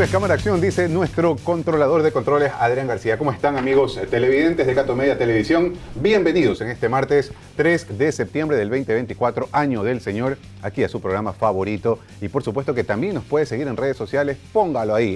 Esto es Cámara Acción, dice nuestro controlador de controles, Adrián García. ¿Cómo están, amigos televidentes de Cato Media Televisión? Bienvenidos en este martes 3 de septiembre del 2024, año del Señor, aquí a su programa favorito. Y por supuesto que también nos puede seguir en redes sociales, póngalo ahí,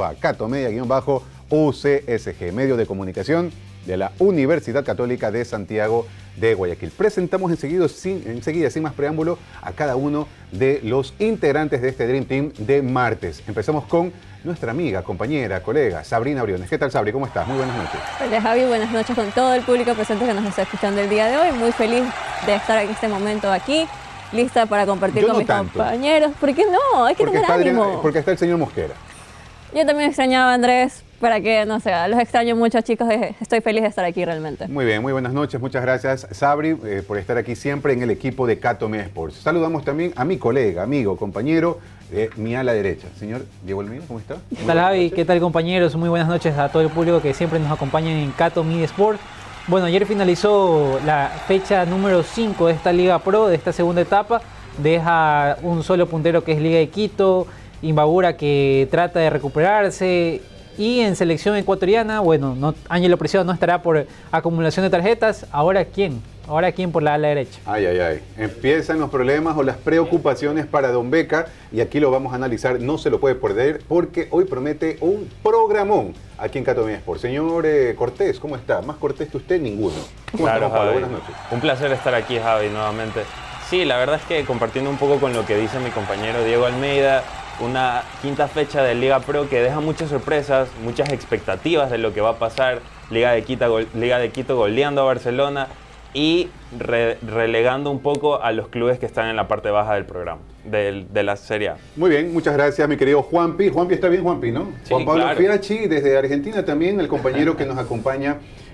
@catomedia_UCSG, medio de comunicación de la Universidad Católica de Santiago de Guayaquil. Presentamos enseguida, sin más preámbulo, a cada uno de los integrantes de este Dream Team de martes. Empezamos con nuestra amiga, compañera, colega, Sabrina Briones. ¿Qué tal, Sabri? ¿Cómo estás? Muy buenas noches. Hola, Javi. Buenas noches con todo el público presente que nos está escuchando el día de hoy. Muy feliz de estar en este momento aquí, lista para compartir con mis compañeros. ¿Por qué no? Hay que tener ánimo. Porque está el señor Mosquera. Yo también extrañaba a Andrés. Para que, no sé, los extraño mucho, chicos. Estoy feliz de estar aquí realmente. Muy bien, muy buenas noches. Muchas gracias, Sabri, por estar aquí siempre en el equipo de Cato Media Sports. Saludamos también a mi colega, amigo, compañero de mi ala derecha. Señor Diego Elmiro, ¿cómo está? ¿Qué tal, Javi? ¿Qué tal, compañeros? Muy buenas noches a todo el público que siempre nos acompaña en Cato Media Sports. Bueno, ayer finalizó la fecha número 5 de esta Liga Pro, de esta segunda etapa. Deja un solo puntero que es Liga de Quito, Imbabura que trata de recuperarse. Y en selección ecuatoriana, bueno, Ángelo Preciado no estará por acumulación de tarjetas. ¿Ahora quién? ¿Ahora quién por la ala derecha? Ay, ay, ay. Empiezan los problemas o las preocupaciones para Don Beca. Y aquí lo vamos a analizar, no se lo puede perder, porque hoy promete un programón aquí en Cato Media Sports. Señor Cortés, ¿cómo está? Más cortés que usted, ninguno. ¿Cómo está, Pablo? Buenas noches. Un placer estar aquí, Javi, nuevamente. Sí, la verdad es que compartiendo un poco con lo que dice mi compañero Diego Almeida, una quinta fecha de Liga Pro que deja muchas sorpresas, muchas expectativas de lo que va a pasar. Liga de Quito goleando a Barcelona y relegando un poco a los clubes que están en la parte baja del programa, de la Serie A. Muy bien, muchas gracias, mi querido Juanpi. Juanpi está bien, Juanpi, ¿no? Sí, Juan Pablo claro. Fiachi, desde Argentina también, el compañero que nos acompaña.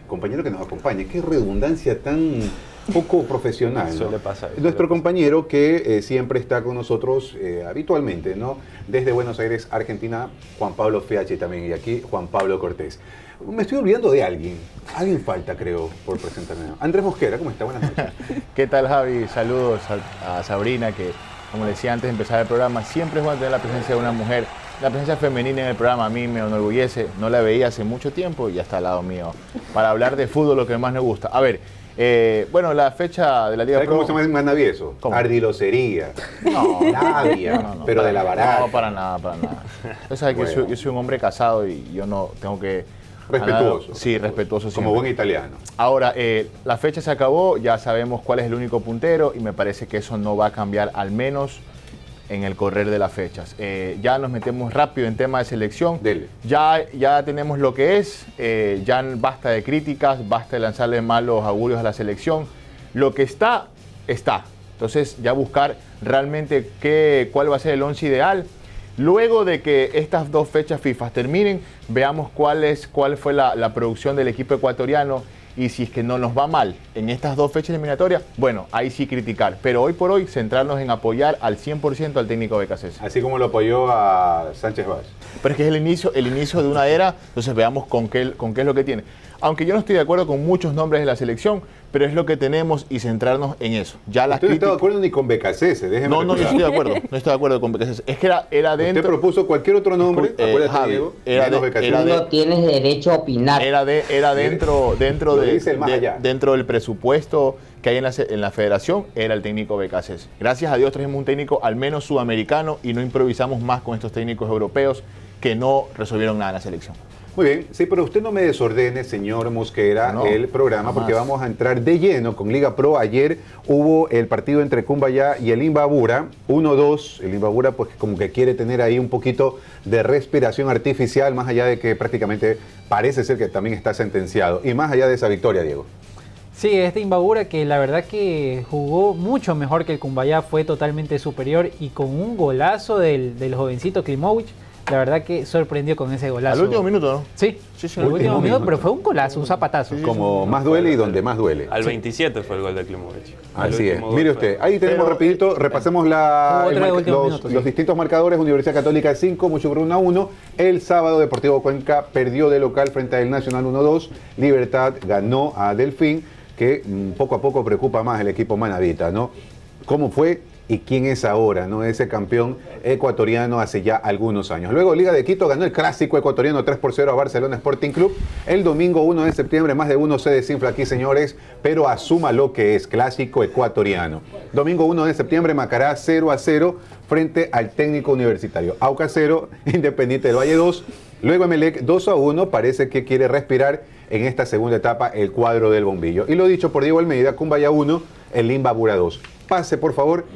Qué redundancia tan poco profesional, ¿no? Suele pasar. Nuestro compañero que siempre está con nosotros habitualmente, ¿no? Desde Buenos Aires, Argentina, Juan Pablo Fiachi también, y aquí Juan Pablo Cortés. Me estoy olvidando de alguien. Alguien falta, creo, por presentarme. Andrés Mosquera, ¿cómo está? Buenas noches. ¿Qué tal, Javi? Saludos a Sabrina, que, como decía antes de empezar el programa, siempre es bueno tener la presencia de una mujer. La presencia femenina en el programa a mí me enorgullece. No la veía hace mucho tiempo y ya está al lado mío para hablar de fútbol, lo que más me gusta. A ver, bueno, la fecha de la Liga Pro... ¿Cómo se llama más navieso? Ardilocería. No, labia, no, pero de la barata. No, para nada, para nada. Usted sabe que yo soy un hombre casado y yo no tengo que... Respetuoso. Sí, respetuoso siempre. Como buen italiano. Ahora, la fecha se acabó, ya sabemos cuál es el único puntero y me parece que eso no va a cambiar, al menos en el correr de las fechas. Ya nos metemos rápido en tema de selección. Dele. Ya tenemos lo que es, ya basta de críticas, basta de lanzarle malos augurios a la selección. Lo que está, está. Entonces ya buscar realmente cuál va a ser el 11 ideal. Luego de que estas dos fechas FIFA terminen, veamos cuál fue la producción del equipo ecuatoriano y si es que no nos va mal en estas dos fechas eliminatorias, bueno, ahí sí criticar. Pero hoy por hoy, centrarnos en apoyar al 100% al técnico Becasese. Así como lo apoyó a Sánchez Vaz. Pero es que es el inicio de una era, entonces veamos con qué es lo que tiene. Aunque yo no estoy de acuerdo con muchos nombres de la selección, pero es lo que tenemos y centrarnos en eso. Ya las Usted no está de acuerdo ni con Becasese, déjeme No, no estoy de acuerdo. No estoy de acuerdo con Becasese. Es que era dentro... Usted propuso cualquier otro nombre, Javi, Diego, no tienes derecho a opinar. Era dentro del presupuesto que hay en la federación, era el técnico Becasese. Gracias a Dios trajimos un técnico al menos sudamericano y no improvisamos más con estos técnicos europeos que no resolvieron nada en la selección. Muy bien, sí, pero usted no me desordene, señor Mosquera, el programa, porque vamos a entrar de lleno con Liga Pro. Ayer hubo el partido entre Cumbayá y el Imbabura, 1-2. El Imbabura pues como que quiere tener ahí un poquito de respiración artificial, más allá de que prácticamente parece ser que también está sentenciado. Y más allá de esa victoria, Diego. Sí, este Imbabura que la verdad que jugó mucho mejor que el Cumbayá, fue totalmente superior y con un golazo del jovencito Klimovic. La verdad que sorprendió con ese golazo. Al último minuto, ¿no? Sí, el último minuto, pero fue un golazo, un zapatazo. Como más duele y donde más duele. Al 27 fue el gol de Klimovic. Así es. Mire usted, ahí tenemos rapidito, repasemos los distintos marcadores. Universidad Católica 5, Muchugruna 1. El sábado Deportivo Cuenca perdió de local frente al Nacional 1-2. Libertad ganó a Delfín, que poco a poco preocupa más el equipo manabita, ¿no? ¿Cómo fue? y quién es ahora, ¿no? Ese campeón ecuatoriano hace ya algunos años. Luego Liga de Quito ganó el clásico ecuatoriano 3-0 a Barcelona Sporting Club. El domingo 1 de septiembre, más de uno se desinfla aquí, señores, pero asuma lo que es clásico ecuatoriano. Domingo 1 de septiembre, Macará 0-0 frente al Técnico Universitario. Aucas 0, Independiente del Valle 2. Luego Emelec 2-1, parece que quiere respirar en esta segunda etapa el cuadro del bombillo. Y lo dicho por Diego Almeida, Cumbaya 1, el Imbabura 2. Pase, por favor,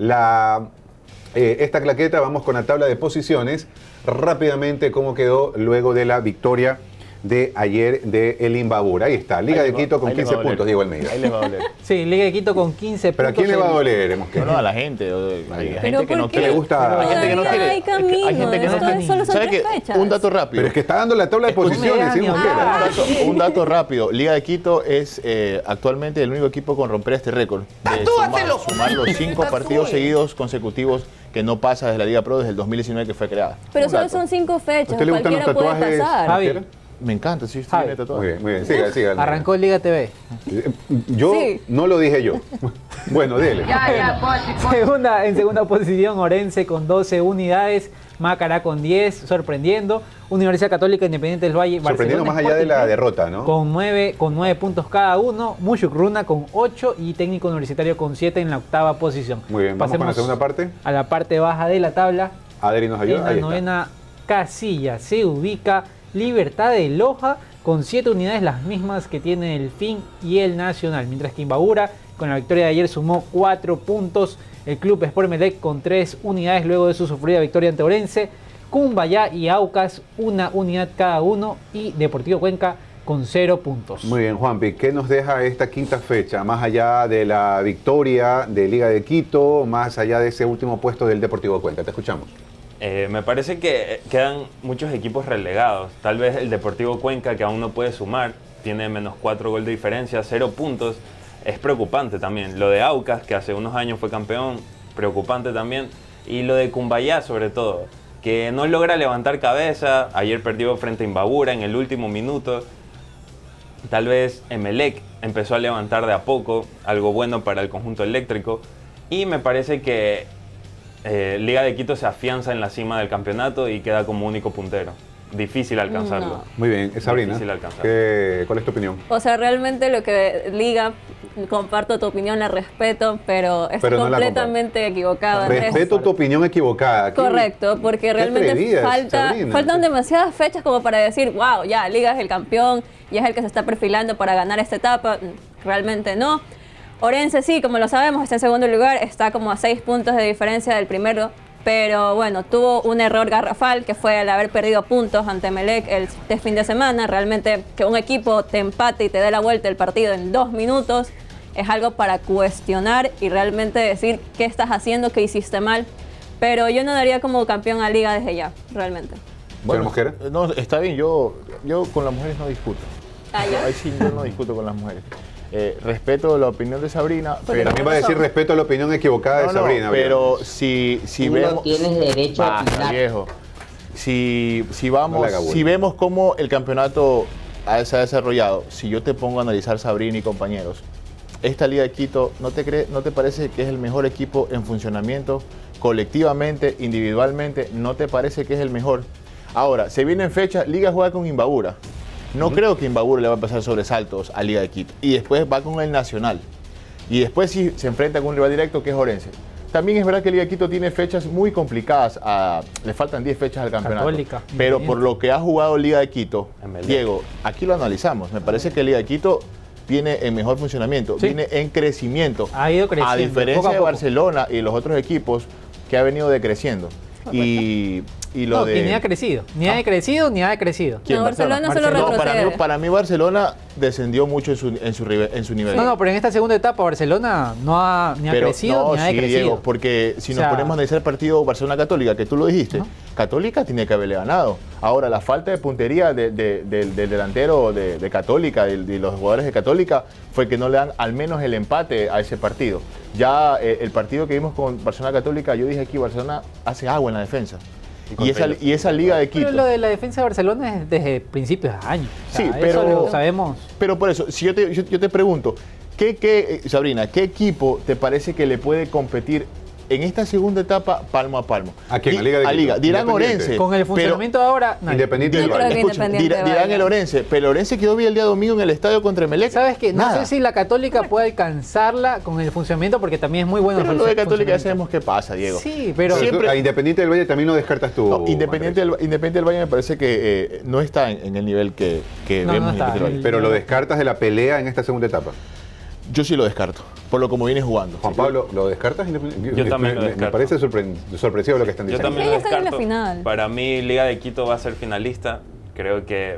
esta claqueta. Vamos con la tabla de posiciones. Rápidamente, cómo quedó luego de la victoria de ayer de el Imbabura. Ahí está, Liga de Quito con 15 puntos, Diego Almeida. Ahí les va a doler. Sí, Liga de Quito con 15 ¿Pero puntos. a quién le va a doler? No, a la gente. Hay gente que no quiere. Le gusta. Hay gente que no quiere. Hay camino. Hay gente que no quiere. Solo son ¿Sabe 3 qué? fechas. Un dato rápido. Pero es que está dando la tabla de posiciones, ¿sí, Mosquera? Un dato rápido. Liga de Quito es actualmente el único equipo con romper este récord. De sumar los 5 partidos seguidos consecutivos que no pasa desde la Liga Pro desde el 2019 que fue creada. Pero solo son 5 fechas. ¿A usted le gustan los Cualquiera puede tatuajes, pasar. Javier? Me encanta, sí, estoy bien tatuado. Muy bien, siga. Arrancó Liga TV. Yo Sí. no lo dije yo. Bueno, dele. En segunda posición, Orense con 12 unidades, Macará con 10, sorprendiendo. Universidad Católica Independiente del Valle, Sorprendiendo Barcelona más allá de la Sporting derrota, ¿no? con 9 puntos cada uno. Mushukruna con 8 y Técnico Universitario con 7 en la octava posición. Muy bien, vamos con la segunda parte. A la parte baja de la tabla. Adri nos ayuda. En la Ahí está. novena casilla se ubica Libertad de Loja con 7 unidades, las mismas que tiene el FIN y el Nacional, mientras que Imbabura con la victoria de ayer sumó 4 puntos. El Club Sport Emelec con 3 unidades luego de su sufrida victoria ante Orense. Cumbayá y Aucas 1 unidad cada uno y Deportivo Cuenca con 0 puntos. Muy bien, Juanpi, ¿qué nos deja esta quinta fecha? Más allá de la victoria de Liga de Quito, más allá de ese último puesto del Deportivo Cuenca. Te escuchamos. Me parece que quedan muchos equipos relegados. Tal vez el Deportivo Cuenca, que aún no puede sumar, tiene menos 4 goles de diferencia, 0 puntos. Es preocupante también. Lo de Aucas, que hace unos años fue campeón, preocupante también. Y lo de Cumbayá, sobre todo, que no logra levantar cabeza. Ayer perdió frente a Imbabura en el último minuto. Tal vez Emelec empezó a levantar de a poco, algo bueno para el conjunto eléctrico. Y me parece que Liga de Quito se afianza en la cima del campeonato y queda como único puntero. Difícil alcanzarlo. No. Muy bien, Sabrina, Difícil alcanzar. ¿cuál es tu opinión? O sea, realmente lo que Liga, comparto tu opinión, la respeto, pero está Pero no la completamente equivocada. Respeto tu opinión equivocada. Aquí, Correcto, porque realmente atrevida, Sabrina. faltan demasiadas fechas como para decir, wow, ya, Liga es el campeón y es el que se está perfilando para ganar esta etapa. Realmente no. Orense sí, como lo sabemos, está en segundo lugar, está como a 6 puntos de diferencia del primero, pero bueno, tuvo un error garrafal que fue el haber perdido puntos ante Emelec este fin de semana. Realmente que un equipo te empate y te dé la vuelta el partido en 2 minutos es algo para cuestionar y realmente decir qué estás haciendo, qué hiciste mal, pero yo no daría como campeón a Liga desde ya, realmente. Bueno, Mosquera. No, está bien, yo con las mujeres no discuto. Ah, ya. Ahí sí yo no discuto con las mujeres. Respeto la opinión de Sabrina, pero También va a decir respeto a la opinión equivocada de Sabrina. pero si Tú vemos... no tienes derecho a Basta, opinar. viejo. Si No le haga bullying. vemos cómo el campeonato se ha desarrollado, si yo te pongo a analizar, Sabrina y compañeros, esta Liga de Quito, ¿no te parece que es el mejor equipo en funcionamiento? Colectivamente, individualmente, ¿no te parece que es el mejor? Ahora, se viene en fecha, Liga juega con Imbabura. No creo que Imbabura le va a pasar sobresaltos a Liga de Quito. Y después va con el Nacional. Y después sí se enfrenta con un rival directo que es Orense. También es verdad que Liga de Quito tiene fechas muy complicadas. Le faltan 10 fechas al campeonato. Católica, Pero por lo que ha jugado Liga de Quito, Emelec. Diego, aquí lo analizamos. Me parece que Liga de Quito viene en mejor funcionamiento, Sí. viene en crecimiento. Ha ido creciendo, A diferencia poco a de poco. Barcelona y los otros equipos que ha venido decreciendo. Y lo No, de... que ni ha crecido, ni ha decrecido, ni ha decrecido. ¿Quién? No, Barcelona solo No, retrocede. para mí Barcelona descendió mucho en su nivel. No, pero en esta segunda etapa Barcelona no ha ni ha Pero crecido no, ni ha sí, decrecido. Diego, porque si O nos sea, ponemos a analizar el partido Barcelona-Católica, que tú lo dijiste, ¿no? Católica tiene que haberle ganado. Ahora, la falta de puntería del delantero de Católica, de los jugadores de Católica, fue que no le dan al menos el empate a ese partido. Ya el partido que vimos con Barcelona-Católica, yo dije aquí, Barcelona hace agua en la defensa. Y esa Liga de Quito... Pero lo de la defensa de Barcelona es desde principios de año. O sea, Sí, eso pero- lo sabemos. Pero por eso, si yo te pregunto, Sabrina, ¿qué equipo te parece que le puede competir en esta segunda etapa, palmo a palmo. ¿A quién? ¿A Liga de Quito? Dirán Orense. Con el funcionamiento ahora, nadie. Independiente del Valle. Dirán el Orense, pero el Orense quedó bien el día domingo en el estadio contra Emelec. ¿Sabes qué? No Nada. sé si la Católica puede alcanzarla con el funcionamiento, porque también es muy bueno. Pero lo de Católica ya sabemos qué pasa, Diego. Sí, pero Siempre- A Independiente del Valle también lo descartas tú. No, Independiente del Valle me parece que no está en el nivel que No, vemos no en está. Independiente del Valle. Pero lo descartas de la pelea en esta segunda etapa. Yo sí lo descarto, por lo como viene jugando. Juan Pablo, ¿lo descartas? Independiente? Yo también lo Me descarto. parece sorpresivo lo que están Yo diciendo. también lo Ellos están en la descarto. final. Para mí, Liga de Quito va a ser finalista. Creo que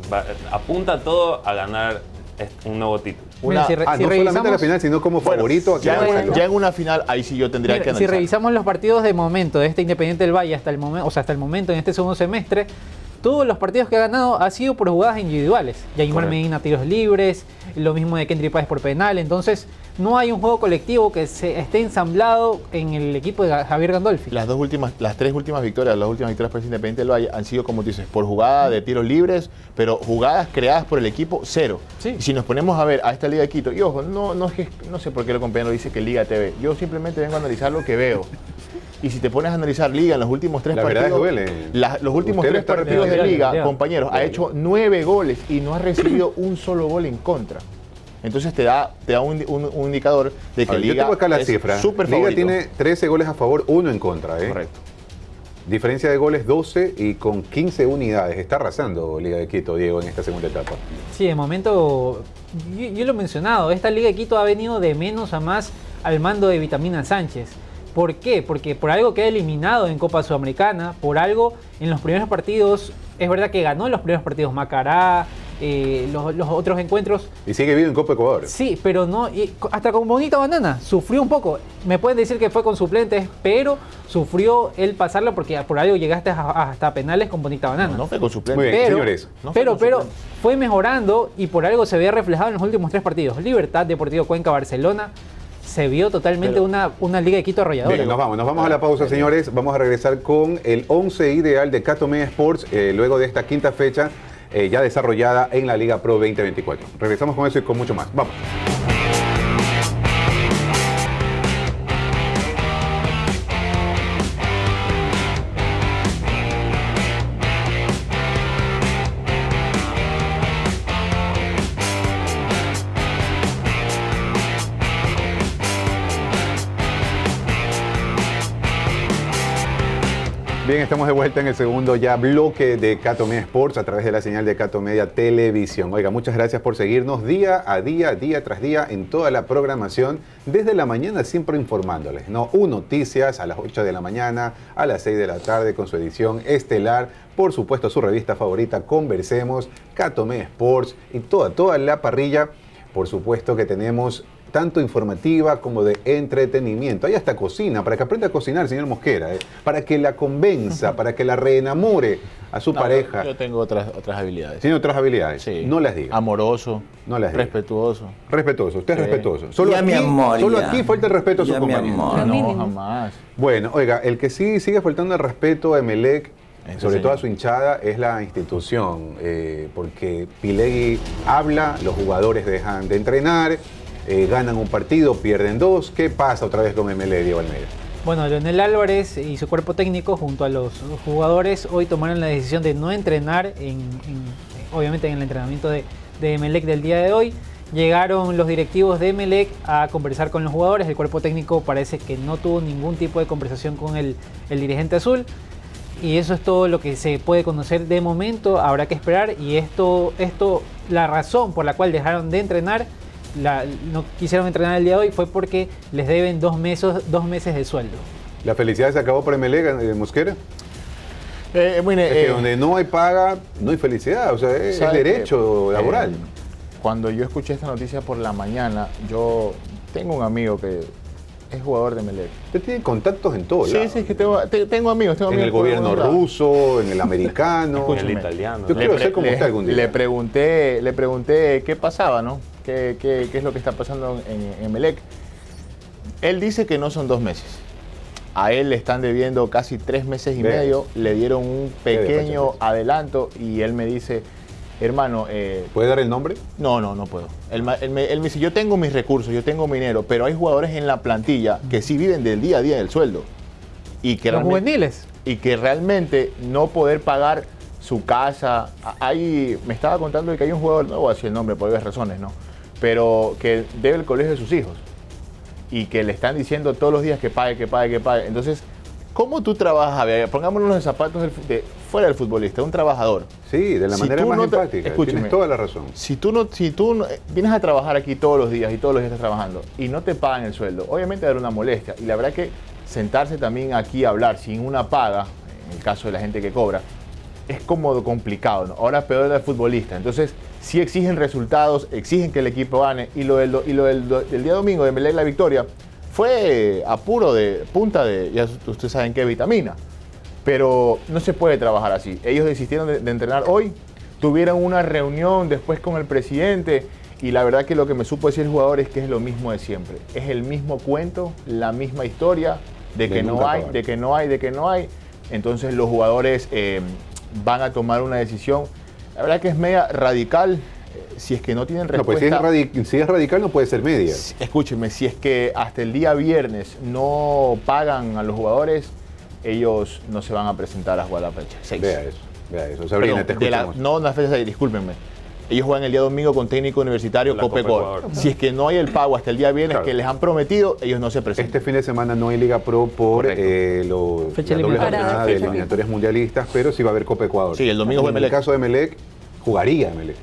apunta todo a ganar un nuevo título. Mira, si no solamente a la final, sino como favorito a Ya, quedárselo. ya en una final, ahí sí yo tendría mira, que si analizar. revisamos los partidos de momento de este Independiente del Valle hasta el momento, hasta el momento en este segundo semestre, todos los partidos que ha ganado ha sido por jugadas individuales. Yaimar Correcto. Medina tiros libres, lo mismo de Kendry Páez por penal. Entonces, no hay un juego colectivo que se esté ensamblado en el equipo de Javier Gandolfi. Las tres últimas victorias para el Independiente del Valle han sido, como tú dices, por jugada de tiros libres, pero jugadas creadas por el equipo, cero. Sí. Y si nos ponemos a ver a esta Liga de Quito, y ojo, no sé por qué el compañero dice que Liga TV, yo simplemente vengo a analizar lo que veo. Y si te pones a analizar Liga en los últimos tres La verdad es que partidos, duele. los últimos Usted lo tres está partidos de repitiendo. Liga, Duele. compañeros, ha hecho 9 goles y no ha recibido un solo gol en contra. Entonces te da un indicador de A que ver, yo Liga tengo acá la es cifra. súper Liga favorito. tiene 13 goles a favor, 1 en contra. Correcto. Diferencia de goles 12 y con 15 unidades. Está arrasando Liga de Quito, Diego, en esta segunda etapa. Sí, de momento, yo lo he mencionado, esta Liga de Quito ha venido de menos a más al mando de Vitamina Sánchez. ¿Por qué? Porque por algo queda eliminado en Copa Sudamericana, por algo en los primeros partidos, es verdad que ganó en los primeros partidos Macará, los otros encuentros, Y sigue vivo en Copa Ecuador. sí, pero no, hasta con Bonita Banana sufrió un poco. Me pueden decir que fue con suplentes, pero sufrió el pasarlo porque por algo llegaste hasta penales con Bonita Banana. No fue con suplente. Muy bien, Pero, señores. No fue con pero suplente. fue mejorando y por algo se veía reflejado en los últimos 3 partidos. Libertad, Deportivo Cuenca, Barcelona. Se vio totalmente una Liga de Quito arrolladora. Bien, nos vamos a la pausa, señores. Vamos a regresar con el 11 ideal de Cato Media Sports luego de esta quinta fecha ya desarrollada en la Liga Pro 2024. Regresamos con eso y con mucho más. Vamos. Bien, estamos de vuelta en el segundo ya bloque de Cato Media Sports a través de la señal de Cato Media Televisión. Oiga, muchas gracias por seguirnos día a día, día tras día en toda la programación, desde la mañana siempre informándoles, ¿no? Noticias a las 8 de la mañana, a las 6 de la tarde con su edición estelar, por supuesto su revista favorita, Conversemos, Cato Media Sports y toda la parrilla, por supuesto que tenemos tanto informativa como de entretenimiento. Hay hasta cocina, para que aprenda a cocinar, señor Mosquera, para que la convenza, para que la reenamore a su pareja. Yo tengo otras habilidades. Tiene otras habilidades, Sí. no las diga. Amoroso, No las diga. respetuoso. Respetuoso, usted es Sí. respetuoso. Solo Ya, aquí, mi amor, solo ya. aquí falta el respeto a su Ya, mi compañero. amor. Lo No, mínimo. jamás. Bueno, oiga, el que sí sigue faltando el respeto a Emelec, Ese sobre señor. todo a su hinchada, es la institución, porque Pilegui habla, los jugadores dejan de entrenar, ganan un partido, pierden 2. ¿Qué pasa otra vez con Emelec, Diego Almeida? Bueno, Leonel Álvarez y su cuerpo técnico junto a los jugadores hoy tomaron la decisión de no entrenar, obviamente en el entrenamiento de Emelec del día de hoy. Llegaron los directivos de Emelec a conversar con los jugadores. El cuerpo técnico parece que no tuvo ningún tipo de conversación con el dirigente azul. Y eso es todo lo que se puede conocer de momento. Habrá que esperar. Y esto la razón por la cual dejaron de entrenar, no quisieron entrenar el día de hoy, fue porque les deben 2 meses de sueldo. ¿La felicidad se acabó para Emelec, Mosquera? Bueno, Es que donde no hay paga, no hay felicidad, o sea, es ¿sabe derecho qué? laboral. Cuando yo escuché esta noticia por la mañana, yo tengo un amigo que es jugador de Emelec. Usted tiene contactos en todo Sí, lado. sí, es que tengo amigos. En el gobierno ruso, en el americano. En el Escúchame. italiano. Yo ¿no? quiero ser como usted algún día. Le pregunté qué pasaba, ¿no? ¿Qué es lo que está pasando en Emelec? Él dice que no son 2 meses. A él le están debiendo casi 3 meses y Ve. medio. Le dieron un Qué pequeño despacho. adelanto y él me dice hermano... ¿Puede dar el nombre? No puedo. Él me dice, yo tengo mis recursos, yo tengo mi dinero, pero hay jugadores en la plantilla que sí viven del día a día del sueldo. Y que Los juveniles. Y que realmente no poder pagar su casa. Me estaba contando de que hay un jugador, no voy a decir el nombre por varias razones, ¿no? Pero que debe el colegio de sus hijos. Y que le están diciendo todos los días que pague. Entonces, ¿cómo tú trabajas? A ver, pongámonos los zapatos fuera del futbolista, un trabajador. Sí, de la manera más empática. Escúchame, tienes toda la razón. Si tú no vienes a trabajar aquí todos los días y todos los días estás trabajando y no te pagan el sueldo, obviamente va a haber una molestia. Y la verdad que sentarse también aquí a hablar sin una paga, en el caso de la gente que cobra, es cómodo, complicado, ¿no? Ahora peor del futbolista. Entonces, sí exigen resultados, exigen que el equipo gane. Y lo del día domingo de Emelec la victoria fue a puro de punta de, ya ustedes saben qué vitamina. Pero no se puede trabajar así. Ellos desistieron de entrenar hoy, tuvieron una reunión después con el presidente y la verdad que lo que me supo decir el jugador es que es lo mismo de siempre. Es el mismo cuento, la misma historia de que no hay. Entonces los jugadores van a tomar una decisión. La verdad que es media radical. Si es que no tienen respuesta... No, pues si es radical no puede ser media. Escúcheme, si es que hasta el día viernes no pagan a los jugadores, ellos no se van a presentar a jugar la fecha 6. Vea eso. Sabrina, te escuchamos. No la fecha 6, discúlpenme. Ellos juegan el día domingo con técnico universitario Copecore. Si es que no hay el pago hasta el día viernes que les han prometido, ellos no se presentan. Este fin de semana no hay Liga Pro por la doble jornada de eliminatorias mundialistas, pero sí va a haber Copa Ecuador. Sí, el domingo fue Emelec. En el caso de Emelec, jugaría Emelec.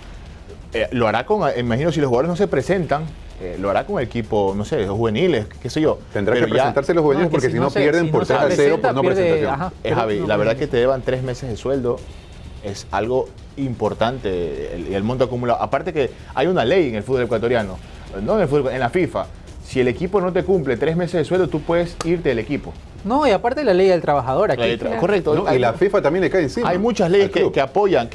Lo hará imagino si los jugadores no se presentan, lo hará con el equipo, no sé, los juveniles, qué sé yo. Tendrá que presentarse los juveniles porque si no pierden por 3-0 por no presentación. Javi, la verdad que te deban 3 meses de sueldo, es algo importante el monto acumulado. Aparte que hay una ley en el fútbol ecuatoriano, no en el fútbol, en la FIFA. Si el equipo no te cumple 3 meses de sueldo, tú puedes irte del equipo. No, y aparte la ley del trabajador aquí. Correcto. No, y la FIFA también le cae encima. Hay muchas leyes que apoyan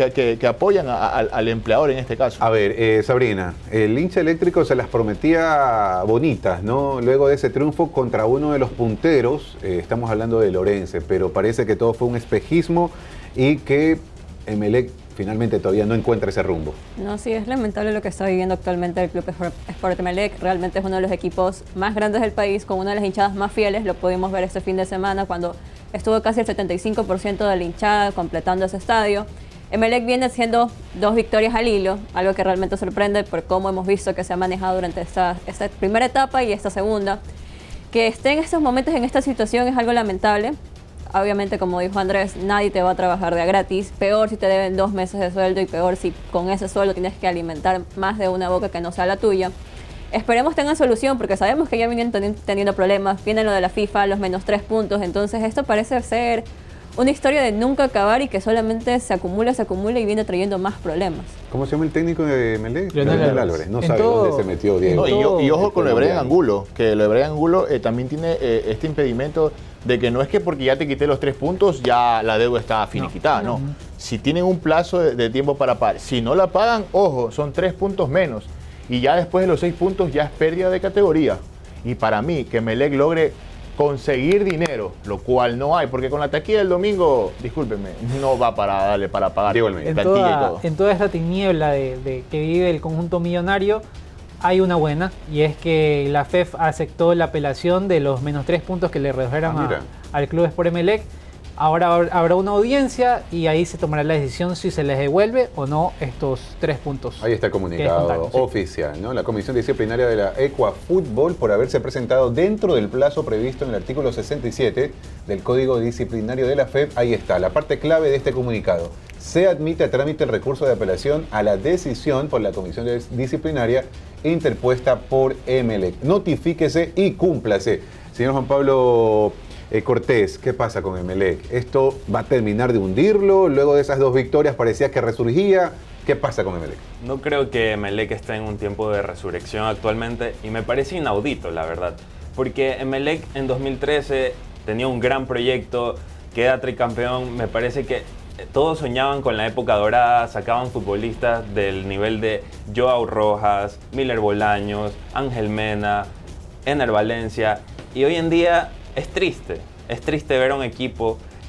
al empleador en este caso. A ver, Sabrina, el hincha eléctrico se las prometía bonitas, ¿no? Luego de ese triunfo contra uno de los punteros, estamos hablando de Lorense, pero parece que todo fue un espejismo y que Emelec finalmente todavía no encuentra ese rumbo. No, sí, es lamentable lo que está viviendo actualmente el Club Sport Emelec. Realmente es uno de los equipos más grandes del país, con una de las hinchadas más fieles. Lo pudimos ver este fin de semana cuando estuvo casi el 75% de la hinchada completando ese estadio. Emelec viene haciendo 2 victorias al hilo, algo que realmente sorprende por cómo hemos visto que se ha manejado durante esta primera etapa y esta segunda. Que esté en estos momentos en esta situación es algo lamentable. Obviamente, como dijo Andrés, nadie te va a trabajar de a gratis. Peor si te deben 2 meses de sueldo y peor si con ese sueldo tienes que alimentar más de una boca que no sea la tuya. Esperemos tengan solución porque sabemos que ya vienen teniendo problemas. Viene lo de la FIFA, los -3 puntos. Entonces esto parece ser una historia de nunca acabar y que solamente se acumula y viene trayendo más problemas. ¿Cómo se llama el técnico de Emelec? Leonel Álvarez. No sabe dónde se metió Diego. No, y ojo con lo de Brian Angulo, que lo de Brian Angulo también tiene este impedimento de que no es que porque ya te quité los 3 puntos ya la deuda está finiquitada, no. Si tienen un plazo de tiempo para pagar, si no la pagan, ojo, son 3 puntos menos y ya después de los 6 puntos ya es pérdida de categoría. Y para mí, que Emelec logre conseguir dinero, lo cual no hay, porque con la taquilla del domingo, discúlpenme, no va para darle para pagar plantilla y todo. En toda esta tiniebla de que vive el conjunto millonario, hay una buena, y es que la FEF aceptó la apelación de los -3 puntos que le redujeron al Club Sport Emelec. Ahora habrá una audiencia y ahí se tomará la decisión si se les devuelve o no estos 3 puntos. Ahí está el comunicado oficial, ¿no? La Comisión Disciplinaria de la Ecuafútbol por haberse presentado dentro del plazo previsto en el artículo 67 del Código Disciplinario de la FEF. Ahí está, la parte clave de este comunicado. Se admite a trámite el recurso de apelación a la decisión por la Comisión Disciplinaria interpuesta por Emelec. Notifíquese y cúmplase. Señor Juan Pablo Cortés, ¿qué pasa con Emelec? ¿Esto va a terminar de hundirlo? Luego de esas 2 victorias parecía que resurgía. ¿Qué pasa con Emelec? No creo que Emelec esté en un tiempo de resurrección actualmente y me parece inaudito, la verdad. Porque Emelec en 2013 tenía un gran proyecto, queda tricampeón. Me parece que todos soñaban con la época dorada, sacaban futbolistas del nivel de Joao Rojas, Miller Bolaños, Ángel Mena, Ener Valencia. Y hoy en día es triste ver a un equipo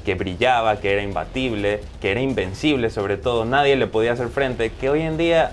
que brillaba, que era imbatible, que era invencible sobre todo, nadie le podía hacer frente, que hoy en día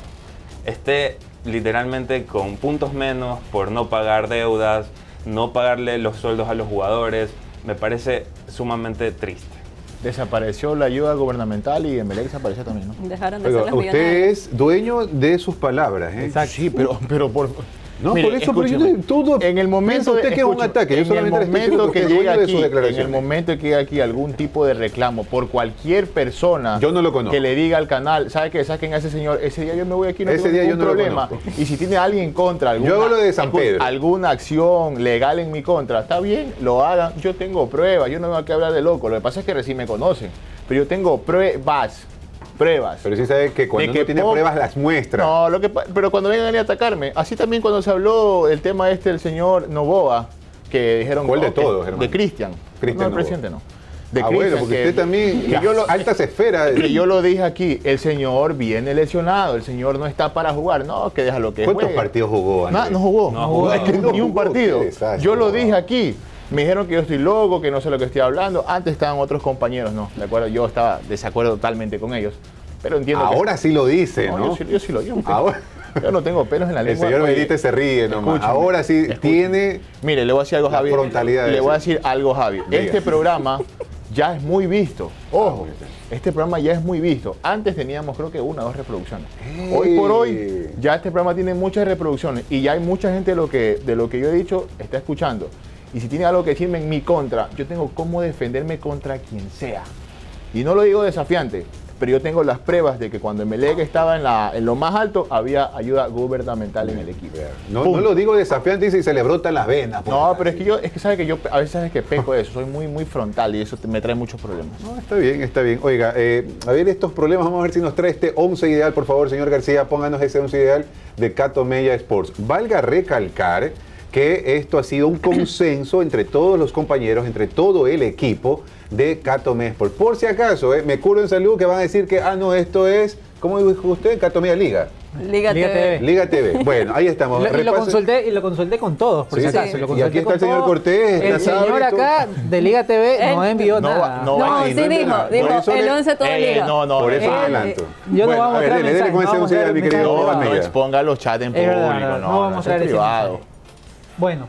esté literalmente con puntos menos por no pagar deudas, no pagarle los sueldos a los jugadores, me parece sumamente triste. Desapareció la ayuda gubernamental y Emelec desapareció también, ¿no? Dejaron de Oiga, ser los usted millonarios. es dueño de sus palabras, ¿eh? Exacto. Sí, pero por... No, Mire, por eso, pero yo escúcheme. todo en el momento piensa usted que es un escúcheme, ataque. Yo en solamente el le estoy diciendo momento que que usted es llega dueño de sus aquí, en declaraciones. el momento que llega aquí algún tipo de reclamo por cualquier persona Yo no lo conozco. que le diga al canal, ¿sabe qué? Saquen a ese señor, ese día yo me voy aquí, no Ese tengo día ningún yo no lo problema. conozco. Y si tiene alguien en contra, Yo hablo de San Pedro. alguna acción legal en mi contra, está bien, lo hagan. Yo tengo pruebas, yo no vengo aquí a hablar de loco. Lo que pasa es que recién me conocen, pero yo tengo pruebas. Pero sí sabe que cuando uno tiene pruebas las muestra. No, pero cuando vengan a atacarme, así también cuando se habló el tema del señor Novoa, que dijeron... ¿Cuál de que- todos, hermano? De Cristian. Cristian No, el Novoa. presidente no. De Bueno, Cristian, porque que- usted también, que yo lo- altas esferas. que yo lo dije aquí, el señor viene lesionado, el señor no está para jugar. No, que déjalo que ¿Cuántos juegue. partidos jugó, Andrés? No jugó. No ha jugado. Es que No ni un jugó, partido. qué desastre, Yo lo no. dije aquí. Me dijeron que yo estoy loco, que no sé lo que estoy hablando. Antes estaban otros compañeros, no, de acuerdo. Yo estaba de desacuerdo totalmente con ellos. Pero entiendo que... Ahora sí lo dice, ¿no? Yo sí lo digo. Ahora- Yo no tengo pelos en la El lengua. señor Oye, Benítez se ríe nomás. escúchame, Ahora sí escúchame. tiene... Mire, le voy a decir algo, la Javi. frontalidad de Le voy a decir. decir algo, Javi. Diga. Este programa ya es muy visto. Ojo, bueno. este programa ya es muy visto. Antes teníamos, creo que 1 o 2 reproducciones. ¡Ey! Hoy por hoy, ya este programa tiene muchas reproducciones y ya hay mucha gente de lo que yo he dicho está escuchando. Y si tiene algo que decirme en mi contra, yo tengo cómo defenderme contra quien sea. Y no lo digo desafiante, pero yo tengo las pruebas de que cuando Emelec estaba en lo más alto, había ayuda gubernamental en el equipo. No, Punto. no lo digo desafiante, dice, y se le brotan las venas. No, pero es que sabe que yo a veces sabes que peco de eso, soy muy frontal y eso me trae muchos problemas. No, está bien, está bien. Oiga, a ver estos problemas, vamos a ver si nos trae este 11 ideal, por favor, señor García, pónganos ese 11 ideal de Cato Media Sports. Valga recalcar que esto ha sido un consenso entre todos los compañeros, entre todo el equipo de Cato Media Sports. Por si acaso, me curo en salud que van a decir que, no, esto es, ¿cómo dijo usted? Cato Media Liga. Liga Liga TV. TV. Liga TV. Bueno, ahí estamos. Y lo Repase- consulté con todos, por Sí, si acaso. sí. Lo Y consulté aquí está con el señor todos. Cortés, El está señor Sabri, acá de Liga TV no envió No nada. va- no No, va- sí no es dijo, nada. dijo, Por eso el le- 11 todo Liga. no, Por eso eh, adelanto. Yo Bueno, no voy a a ver, mostrar dele mensajes, con ese no 11 vamos a ideal, mi mostrar querido mensajes. Almeida. No exponga los chats en Es público, verdad, no vamos a mostrar eso es ese privado. mensaje. Bueno,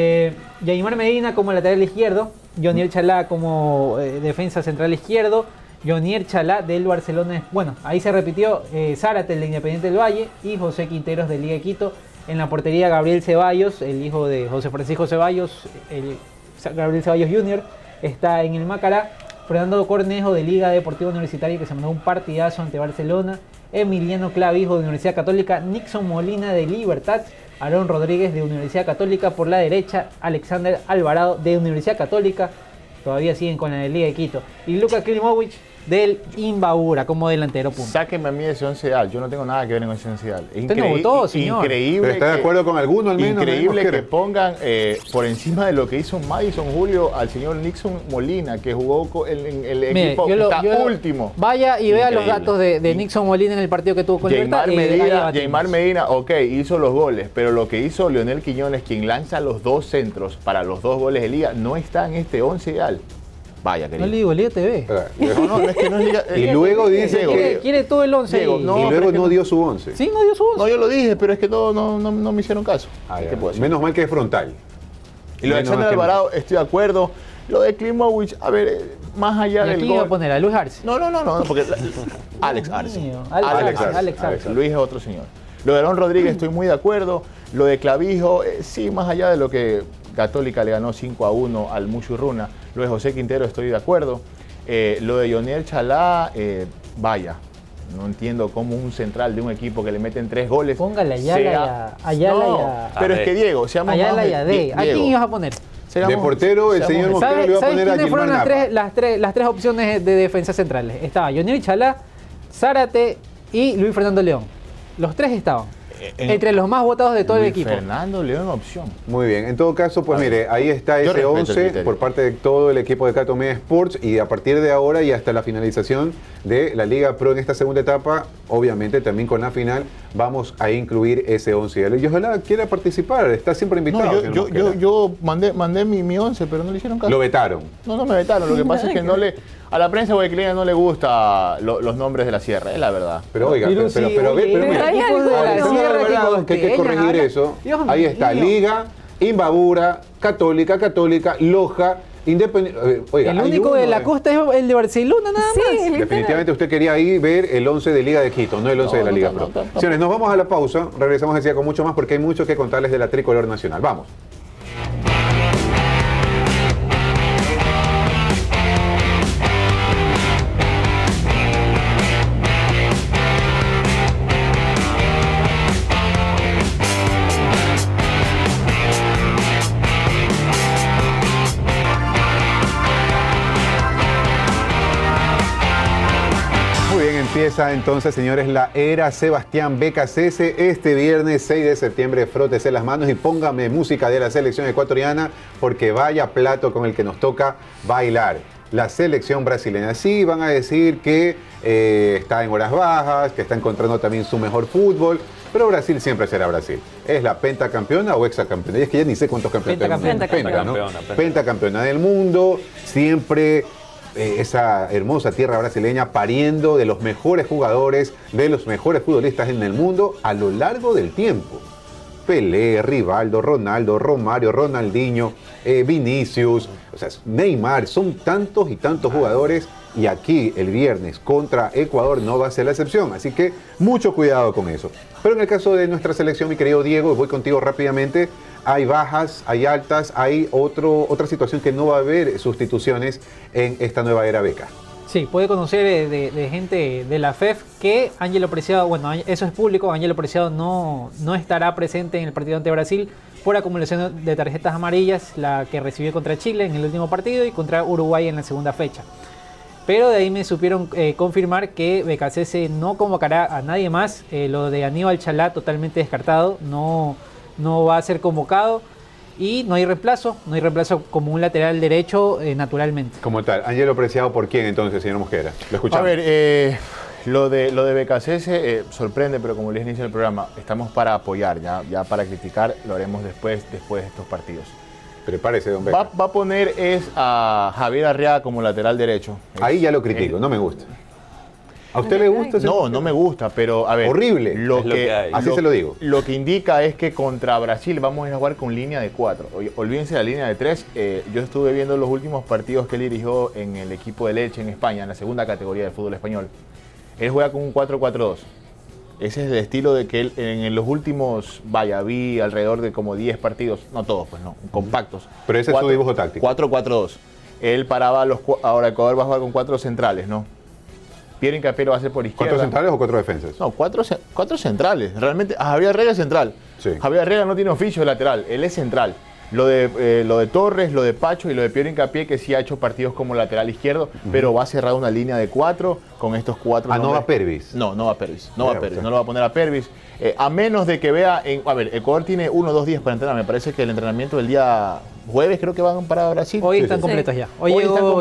Yaimar Medina como lateral izquierdo, Jonier Chalá como defensa central izquierdo, Jonier Chalá del Barcelona. Bueno, ahí se repitió Zárate, el de Independiente del Valle, y José Quinteros de Liga de Quito. En la portería Gabriel Ceballos, el hijo de José Francisco Ceballos, Gabriel Ceballos Jr. está en el Macará. Fernando Cornejo de Liga Deportiva Universitaria, que se mandó un partidazo ante Barcelona. Emiliano Clavijo de Universidad Católica, Nixon Molina de Libertad, Aarón Rodríguez de Universidad Católica por la derecha, Alexander Alvarado de Universidad Católica, todavía siguen con la de Liga de Quito, y Luka Klimovic del Imbabura como delantero punto. Sáquenme a mí de ese 11 ideal, yo no tengo nada que ver con ese 11 ideal. Es Usted no votó, señor. Increíble. ¿Pero está de acuerdo con alguno al menos? Increíble Mosquera? que pongan por encima de lo que hizo Madison Julio al señor Nixon Molina, que jugó en el Mire, equipo está último. Vaya y vea los Increíble. datos de Nixon Molina en el partido que tuvo con Libertad. Jaimar Medina, ok, hizo los goles, pero lo que hizo Leonel Quiñones, quien lanza los 2 centros para los 2 goles de liga, no está en este 11 ideal. Vaya, No querido. le digo, Liga TV. Espera, No, es que no es liga. Y luego dice Diego, que... Quiere todo el 11 Diego, ahí. no, y pero luego es que no no- dio su 11. Sí, no dio su 11. No, yo lo dije, pero es que no me hicieron caso. Ah, ¿Qué ya. puedo decir? Menos mal que es frontal. Y lo de Menos Alexander mal que- Alvarado, estoy de acuerdo. Lo de Klimovic, a ver, más allá ¿Y del aquí iba a gol. poner a Luis Arce? No, porque Alex Arce. mío, Alex Arce. Alex Arce. Luis es otro señor. Lo de Aarón Rodríguez, estoy muy de acuerdo. Lo de Clavijo, sí, más allá de lo que Católica le ganó 5-1 al Muchurruna. Lo de José Quintero, estoy de acuerdo. Lo de Jonier Chalá, vaya. No entiendo cómo un central de un equipo que le meten 3 goles. Póngale a Ayala No, y a- pero es que Diego, seamos Ayala más y a D. ¿A Diego, quién ibas a poner? seamos- De portero, el seamos- señor Mosquera ¿Sabes le iba a poner a quiénes fueron Gilmar Napa. las tres opciones de defensa centrales? Estaba Jonier Chalá, Zárate y Luis Fernando León. Los tres estaban. entre los más votados de todo el equipo. Fernando León, opción. Muy bien, en todo caso, pues mire, ahí está ese 11 por parte de todo el equipo de Cato Media Sports, y a partir de ahora y hasta la finalización de la Liga Pro en esta segunda etapa, obviamente también con la final, vamos a incluir ese 11. Y ojalá quiera participar, está siempre invitado. No, yo mandé mi 11, pero no le hicieron caso. Lo vetaron. No me vetaron, lo que pasa es que a la prensa guayaquileña no le gusta los nombres de la sierra, es la verdad. Pero oiga, pero mira, hay algo que hay que corregir eso. Ahí está, Liga, Imbabura, Católica, Loja, Independiente. Oiga, el único de la costa es el de Barcelona, nada más. Definitivamente usted quería ahí ver el 11 de Liga de Quito, no el 11 de la Liga Pro. Señores, nos vamos a la pausa, regresamos enseguida con mucho más porque hay mucho que contarles de la tricolor nacional. Vamos. Empieza entonces, señores, la era Sebastián Becasese. Este viernes 6 de septiembre, frótese las manos y póngame música de la selección ecuatoriana, porque vaya plato con el que nos toca bailar. La selección brasileña. Sí, van a decir que está en horas bajas, que está encontrando también su mejor fútbol, pero Brasil siempre será Brasil. ¿Es la pentacampeona o hexacampeona? Y es que ya ni sé cuántos campeones tenemos. Pentacampeona del mundo, siempre... esa hermosa tierra brasileña pariendo de los mejores jugadores, de los mejores futbolistas en el mundo a lo largo del tiempo. Pelé, Rivaldo, Ronaldo, Romario, Ronaldinho, Vinicius, o sea, Neymar, son tantos y tantos jugadores, y aquí el viernes contra Ecuador no va a ser la excepción, así que mucho cuidado con eso. Pero en el caso de nuestra selección, mi querido Diego, voy contigo rápidamente. Hay bajas, hay altas, hay otra situación que no va a haber sustituciones en esta nueva era Beca. Sí, puede conocer de gente de la FEF que Ángelo Preciado, bueno, eso es público, Ángelo Preciado no estará presente en el partido ante Brasil por acumulación de tarjetas amarillas, la que recibió contra Chile en el último partido y contra Uruguay en la segunda fecha. Pero de ahí me supieron confirmar que Becasese no convocará a nadie más, lo de Aníbal Chalá totalmente descartado, no va a ser convocado y no hay reemplazo como un lateral derecho naturalmente. Como tal, Ángelo Preciado, ¿por quién entonces, señor Mosquera? Lo escuchamos. A ver, lo de Becasese sorprende, pero como les dije en el programa, estamos para apoyar, ya para criticar lo haremos después de estos partidos. Prepárese, don Beca. Va a poner a Javier Arriaga como lateral derecho. Ahí ya lo critico, no me gusta. ¿A usted le gusta? No me gusta, pero a ver. Horrible. Así se lo digo. Lo que indica es que contra Brasil vamos a ir a jugar con línea de 4. Olvídense de la línea de 3. Yo estuve viendo los últimos partidos que él dirigió en el equipo de Leche en España, en la segunda categoría del fútbol español. Él juega con un 4-4-2. Ese es el estilo de que él en los últimos, vi alrededor de como 10 partidos, no todos, pues no, compactos. Pero ese es su dibujo táctico. 4-4-2. Él paraba ahora Ecuador va a jugar con 4 centrales, ¿no? Pierre Hincapié lo va a hacer por izquierda. ¿4 centrales o 4 defensas? No, 4 centrales. Realmente, Javier Arriaga es central. Sí. Javier Arriaga no tiene oficio de lateral, él es central. Lo de Torres, lo de Pacho y lo de Pierre Hincapié, que sí ha hecho partidos como lateral izquierdo, pero va a cerrar una línea de 4 con estos 4. ¿No va Pervis? No va Pervis. No lo va a poner a Pervis. A menos de que vea... Ecuador tiene 1 o 2 días para entrenar. Me parece que el entrenamiento del día jueves creo que van para Brasil. Hoy están completos ya. Hoy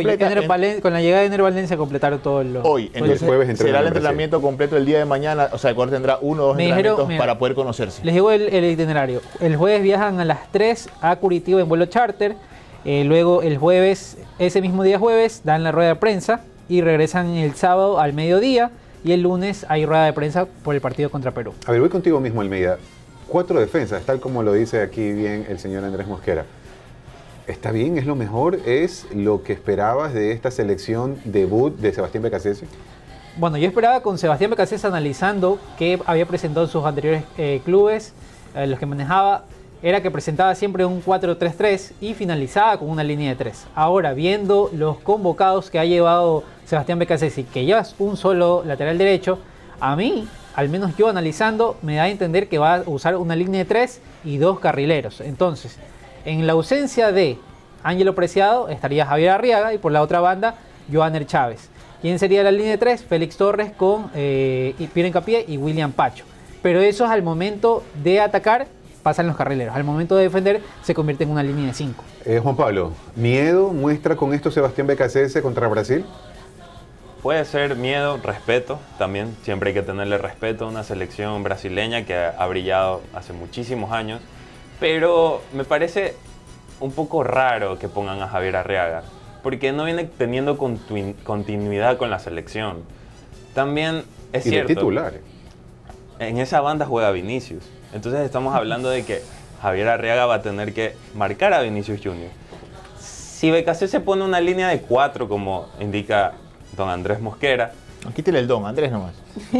con la llegada de Ener Valencia completaron todos los... Hoy, entonces el jueves será el entrenamiento completo el día de mañana. O sea, Ecuador tendrá 1 o 2 entrenamientos para poder conocerse. Les llegó el itinerario. El jueves viajan a las 3 a Curitiba en vuelo charter. Luego el jueves, ese mismo día jueves, dan la rueda de prensa y regresan el sábado al mediodía. Y el lunes hay rueda de prensa por el partido contra Perú. A ver, voy contigo mismo, Almeida. 4 defensas, tal como lo dice aquí bien el señor Andrés Mosquera. ¿Está bien? ¿Es lo mejor? ¿Es lo que esperabas de esta selección debut de Sebastián Becasese? Bueno, yo esperaba con Sebastián Becasese analizando qué había presentado en sus anteriores clubes, los que manejaba, era que presentaba siempre un 4-3-3 y finalizaba con una línea de 3. Ahora, viendo los convocados que ha llevado Sebastián Becasese, que lleva un solo lateral derecho, a mí, al menos yo analizando, me da a entender que va a usar una línea de 3 y 2 carrileros. Entonces, en la ausencia de Ángelo Preciado estaría Javier Arriaga y por la otra banda, Johanner Chávez. ¿Quién sería la línea de 3? Félix Torres con Pierre Hincapié y William Pacho. pero eso es al momento de atacar, pasan los carrileros. Al momento de defender, se convierte en una línea de 5. Juan Pablo, ¿miedo muestra con esto Sebastián Becasese contra Brasil? Puede ser miedo, respeto también. Siempre hay que tenerle respeto a una selección brasileña que ha brillado hace muchísimos años. Pero me parece un poco raro que pongan a Javier Arriaga, porque no viene teniendo continuidad con la selección. También es cierto, de titular. En esa banda juega Vinicius. Entonces estamos hablando de que Javier Arriaga va a tener que marcar a Vinicius Junior. Si Becasese pone una línea de 4, como indica don Andrés Mosquera. Quítale el don, Andrés nomás.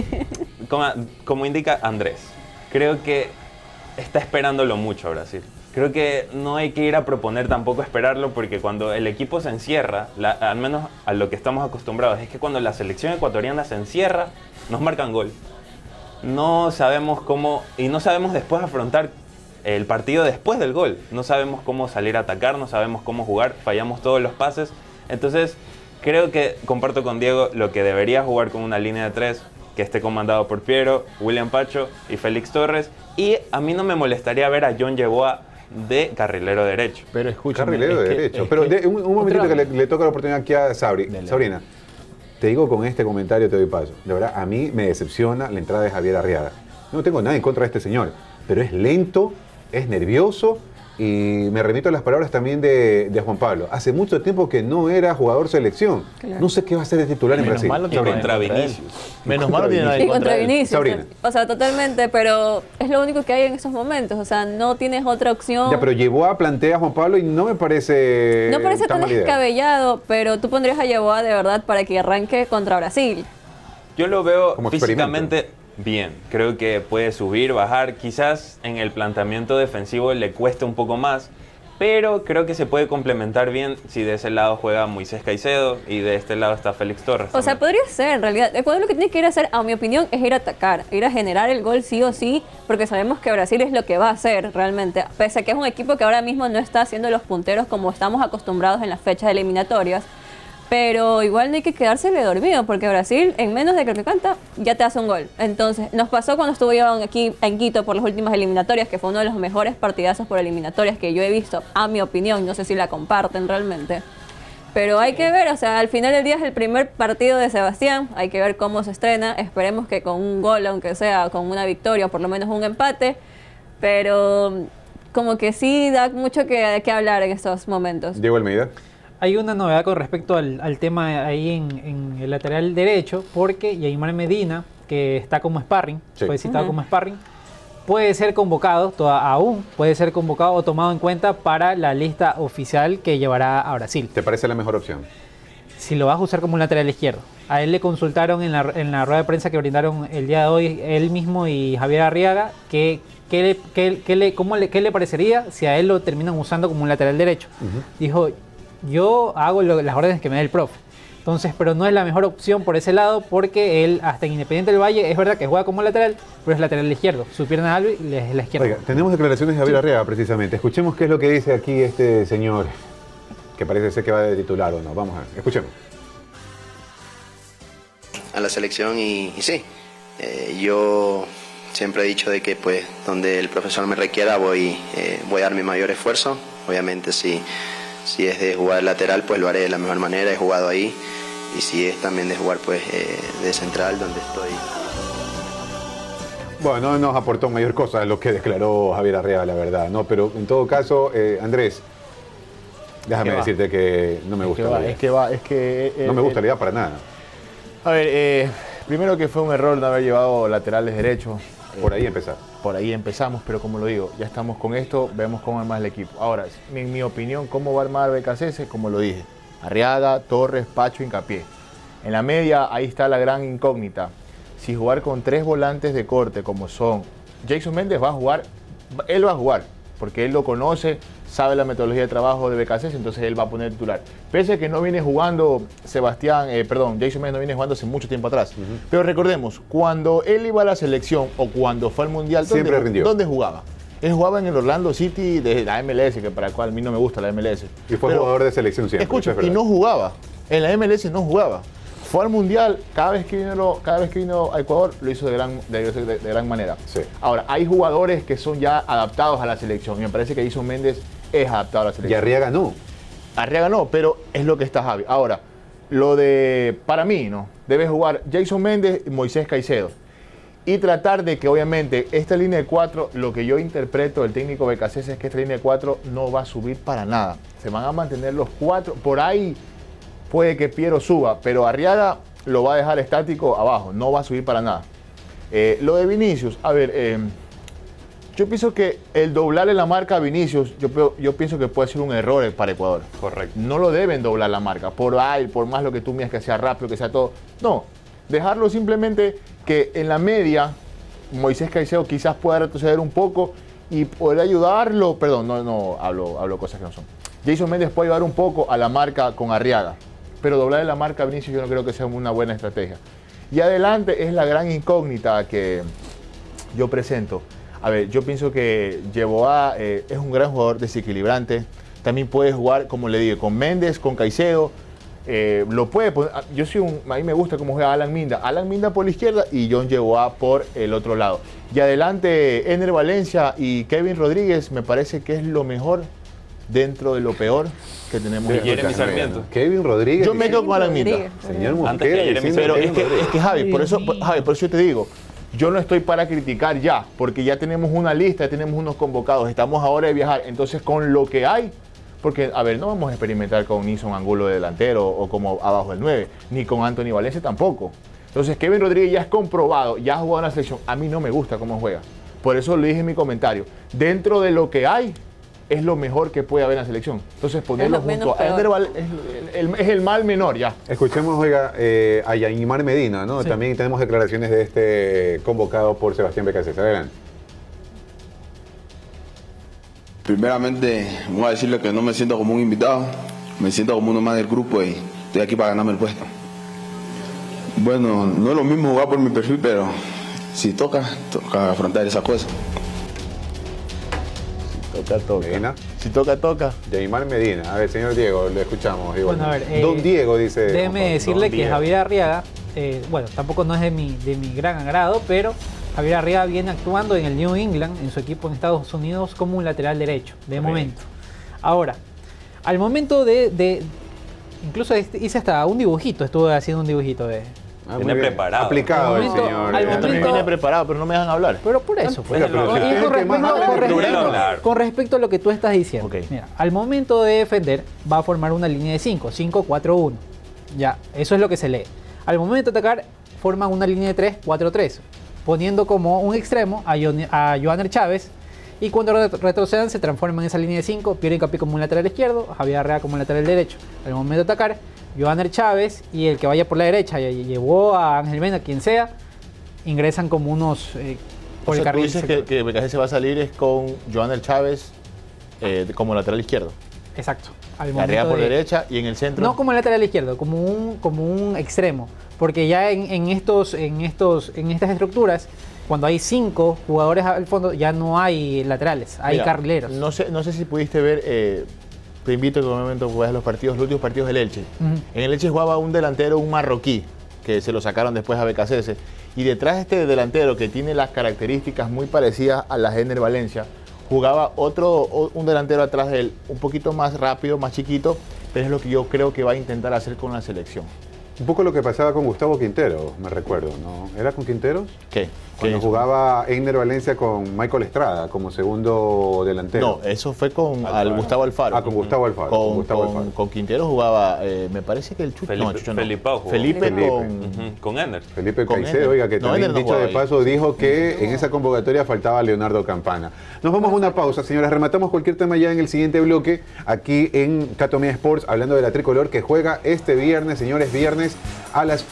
Como indica Andrés, creo que está esperándolo mucho a Brasil. Creo que no hay que ir a proponer tampoco esperarlo, porque cuando el equipo se encierra, al menos a lo que estamos acostumbrados, es que cuando la selección ecuatoriana se encierra, nos marcan gol. No sabemos cómo, y no sabemos después afrontar el partido después del gol. No sabemos cómo salir a atacar, no sabemos cómo jugar, fallamos todos los pases. Entonces, creo que comparto con Diego lo que debería jugar con una línea de 3 que esté comandado por Piero, William Pacho y Félix Torres. Y a mí no me molestaría ver a John Yeboah de carrilero derecho. Pero escúchame. Carrilero derecho. Pero un momentito que le toca la oportunidad aquí a Sabrina. Te digo con este comentario, te doy paso. De verdad, a mí me decepciona la entrada de Javier Arriaga. No tengo nada en contra de este señor, pero es lento, es nervioso, y me remito a las palabras también de Juan Pablo. Hace mucho tiempo que no era jugador selección. Claro. No sé qué va a ser de titular en Brasil. Y contra Vinicius. Menos malo tiene nada en contra Vinicius. Sabrina. O sea, totalmente, pero es lo único que hay en esos momentos. O sea, no tienes otra opción. Ya, pero Yeboah plantea a Juan Pablo y no me parece. No parece tan descabellado, pero tú pondrías a Yeboah de verdad para que arranque contra Brasil. Yo lo veo como físicamente bien. Creo que puede subir, bajar. Quizás en el planteamiento defensivo le cueste un poco más, pero creo que se puede complementar bien si de ese lado juega Moisés Caicedo y de este lado está Félix Torres. O sea, podría ser, en realidad. Ecuador lo que tiene que ir a hacer, a mi opinión, es ir a atacar, ir a generar el gol sí o sí, porque sabemos que Brasil es lo que va a hacer realmente, pese a que es un equipo que ahora mismo no está haciendo los punteros como estamos acostumbrados en las fechas eliminatorias. Pero igual no hay que quedársele dormido, porque Brasil, en menos de que canta, ya te hace un gol. Entonces, nos pasó cuando estuve yo aquí en Quito por las últimas eliminatorias, que fue uno de los mejores partidazos por eliminatorias que yo he visto, a mi opinión. No sé si la comparten realmente. Pero hay que ver, o sea, al final del día es el primer partido de Sebastián. Hay que ver cómo se estrena. Esperemos que con un gol, aunque sea con una victoria o por lo menos un empate. Pero como que sí da mucho que hablar en estos momentos. Diego Almeida. Hay una novedad con respecto al tema ahí en el lateral derecho, porque Yaimar Medina, que está como sparring, fue citado como sparring, puede ser convocado, aún puede ser convocado o tomado en cuenta para la lista oficial que llevará a Brasil. ¿Te parece la mejor opción? Si lo vas a usar como un lateral izquierdo. A él le consultaron en la rueda de prensa que brindaron el día de hoy, él mismo y Javier Arriaga, ¿qué le parecería si a él lo terminan usando como un lateral derecho? Dijo: yo hago las órdenes que me dé el profe. Entonces, pero no es la mejor opción por ese lado, porque él, hasta en Independiente del Valle, es verdad que juega como lateral, pero es lateral izquierdo. Su pierna es la izquierda. Oiga, tenemos declaraciones de Javier Arriaga, precisamente. Escuchemos qué es lo que dice aquí este señor, que parece ser que va de titular o no. Vamos a ver, escuchemos. A la selección y sí, yo siempre he dicho de que pues donde el profesor me requiera voy a dar mi mayor esfuerzo. Obviamente si es de jugar lateral, pues lo haré de la mejor manera, he jugado ahí. Y si es también de jugar pues de central, donde estoy. Bueno, no nos aportó mayor cosa a lo que declaró Javier Arriaga, la verdad, ¿no? Pero en todo caso, Andrés, déjame decirte que no me gusta la idea. No me gusta la idea para nada. A ver, primero que fue un error no haber llevado laterales derechos. Por ahí empezar. Por ahí empezamos, pero como lo digo, ya estamos con esto, vemos cómo armar el equipo. Ahora, en mi opinión, ¿cómo va a armar Becasese? Como lo dije, Arriaga, Torres, Pacho, Hincapié. En la media, ahí está la gran incógnita. Si jugar con 3 volantes de corte, como son Jason Méndez, él va a jugar, porque él lo conoce, sabe la metodología de trabajo de Becasese, entonces él va a poner titular. Pese a que no viene jugando Jason Méndez no viene jugando hace mucho tiempo atrás. Pero recordemos, cuando él iba a la selección o cuando fue al Mundial, ¿dónde jugaba? Él jugaba en el Orlando City de la MLS, que para el cual a mí no me gusta la MLS. Y fue jugador de selección siempre. Escucha, y no jugaba. En la MLS no jugaba. Fue al Mundial, cada vez que vino a Ecuador, lo hizo de gran manera. Sí. Ahora, hay jugadores que son ya adaptados a la selección, y me parece que Jason Méndez es adaptado a la Y selección. Arriaga no. Arriaga no, pero es lo que está Javi. Ahora, para mí, ¿no? Debe jugar Jason Méndez y Moisés Caicedo. Y tratar de que, obviamente, esta línea de 4, lo que yo interpreto del técnico Becasese es que esta línea de 4 no va a subir para nada. Se van a mantener los 4. Por ahí puede que Piero suba, pero Arriaga lo va a dejar estático abajo. No va a subir para nada. Lo de Vinicius, a ver, yo pienso que el doblarle la marca a Vinicius, yo pienso que puede ser un error para Ecuador. Correcto. No lo deben doblar la marca, por más lo que tú miras que sea rápido, que sea todo. No, dejarlo simplemente que en la media Moisés Caicedo quizás pueda retroceder un poco y poder ayudarlo, perdón, no hablo cosas que no son. Jason Méndez puede ayudar un poco a la marca con Arriaga, pero doblarle la marca a Vinicius yo no creo que sea una buena estrategia. Y adelante es la gran incógnita que yo presento. A ver, yo pienso que Yeboah es un gran jugador desequilibrante. También puede jugar, como le digo, con Méndez, con Caicedo. Lo puede poner. A mí me gusta cómo juega Alan Minda. Alan Minda por la izquierda y John Yeboah por el otro lado. Y adelante, Ener Valencia y Kevin Rodríguez me parece que es lo mejor dentro de lo peor que tenemos. Sí, en Jeremy el torneo. Sarmiento. Kevin Rodríguez. Yo me quedo con Alan Minda. Rodríguez. Señor Antes Mosquera. que Jeremy diciendo Pero Kevin es Rodríguez. que Javi, por eso yo te digo, yo no estoy para criticar ya, porque ya tenemos una lista, tenemos unos convocados, estamos ahora de viajar, entonces con lo que hay, porque, a ver, no vamos a experimentar con Nison Angulo de delantero o como abajo del 9, ni con Anthony Valencia tampoco. Entonces Kevin Rodríguez ya es comprobado, ya ha jugado en la selección, a mí no me gusta cómo juega, por eso lo dije en mi comentario, dentro de lo que hay, es lo mejor que puede haber en la selección. Entonces ponerlo Es lo junto a menos Ender es el mal menor ya. Escuchemos, oiga, a Yaimar Medina, ¿no? Sí. También tenemos declaraciones de este convocado por Sebastián Becasese. Adelante. Primeramente, voy a decirle que no me siento como un invitado, me siento como uno más del grupo y estoy aquí para ganarme el puesto. Bueno, no es lo mismo jugar por mi perfil, pero si toca afrontar esas cosas. Toca. Medina. Si toca. Yaimar Medina. A ver, señor Diego, le escuchamos. Igual. Bueno, a ver, Don Diego dice. Déjeme decirle Don que Diego. Javier Arriaga, bueno, tampoco no es de mi gran agrado, pero Javier Arriaga viene actuando en el New England, en su equipo en Estados Unidos, como un lateral derecho, de momento. Ahora, al momento incluso hice hasta un dibujito, estuve haciendo un dibujito de... Ah, Viene muy bien. preparado. Aplicado Al el momento- señor. al Yo también momento- vine preparado, pero no me dejan hablar. Pero por eso, pues. Oiga, pero si Y usted es el que más habla, déjalo hablar. con respecto a lo que tú estás diciendo, Ok. mira, al momento de defender va a formar una línea de 5-4-1. Ya, eso es lo que se lee. Al momento de atacar, forman una línea de 3-4-3, poniendo como un extremo a Johanner Chávez. Y cuando retrocedan se transforman en esa línea de 5, Piero Incapié como un lateral izquierdo, Javier Arrea como un lateral derecho. Al momento de atacar, Johanner Chávez y el que vaya por la derecha llevó a Ángel Mena, quien sea, ingresan como unos O por el sea, tú carril dices sector. que Becasese va a salir es con Johanner Chávez como lateral izquierdo. Exacto. Al Arriba momento por de- derecha y en el centro. No como lateral izquierdo, como un extremo. Porque ya en estas estructuras, cuando hay 5 jugadores al fondo, ya no hay laterales, hay Mira, carrileros. No sé si pudiste ver, te invito a que en un momento veas los últimos partidos del Elche. Ujú. En el Elche jugaba un delantero, un marroquí, que se lo sacaron después a Becasese. Y detrás de este delantero, que tiene las características muy parecidas a las de Ener Valencia, jugaba un delantero atrás de él, un poquito más rápido, más chiquito, pero es lo que yo creo que va a intentar hacer con la selección. Un poco lo que pasaba con Gustavo Quintero, me recuerdo, ¿no? ¿Era con Quinteros? ¿Qué? Cuando hizo? jugaba Einer Valencia con Michael Estrada como segundo delantero. No, eso fue con Alfaro. Gustavo Alfaro. Ah, con Gustavo Alfaro. con Gustavo Alfaro. Con Quintero jugaba, me parece que el Chucho. Felipe- no, Chucho no. Felipao jugó. Felipe Felipe. con. Ujú, con Ener. Felipe Con Caicedo, Ener. oiga, que No, también Ener no dicho jugaba de ahí. paso dijo que en esa convocatoria faltaba Leonardo Campana. Nos vamos a una pausa, señoras. Rematamos cualquier tema ya en el siguiente bloque, aquí en Cato Media Sports, hablando de la tricolor que juega este viernes, señores, viernes a las...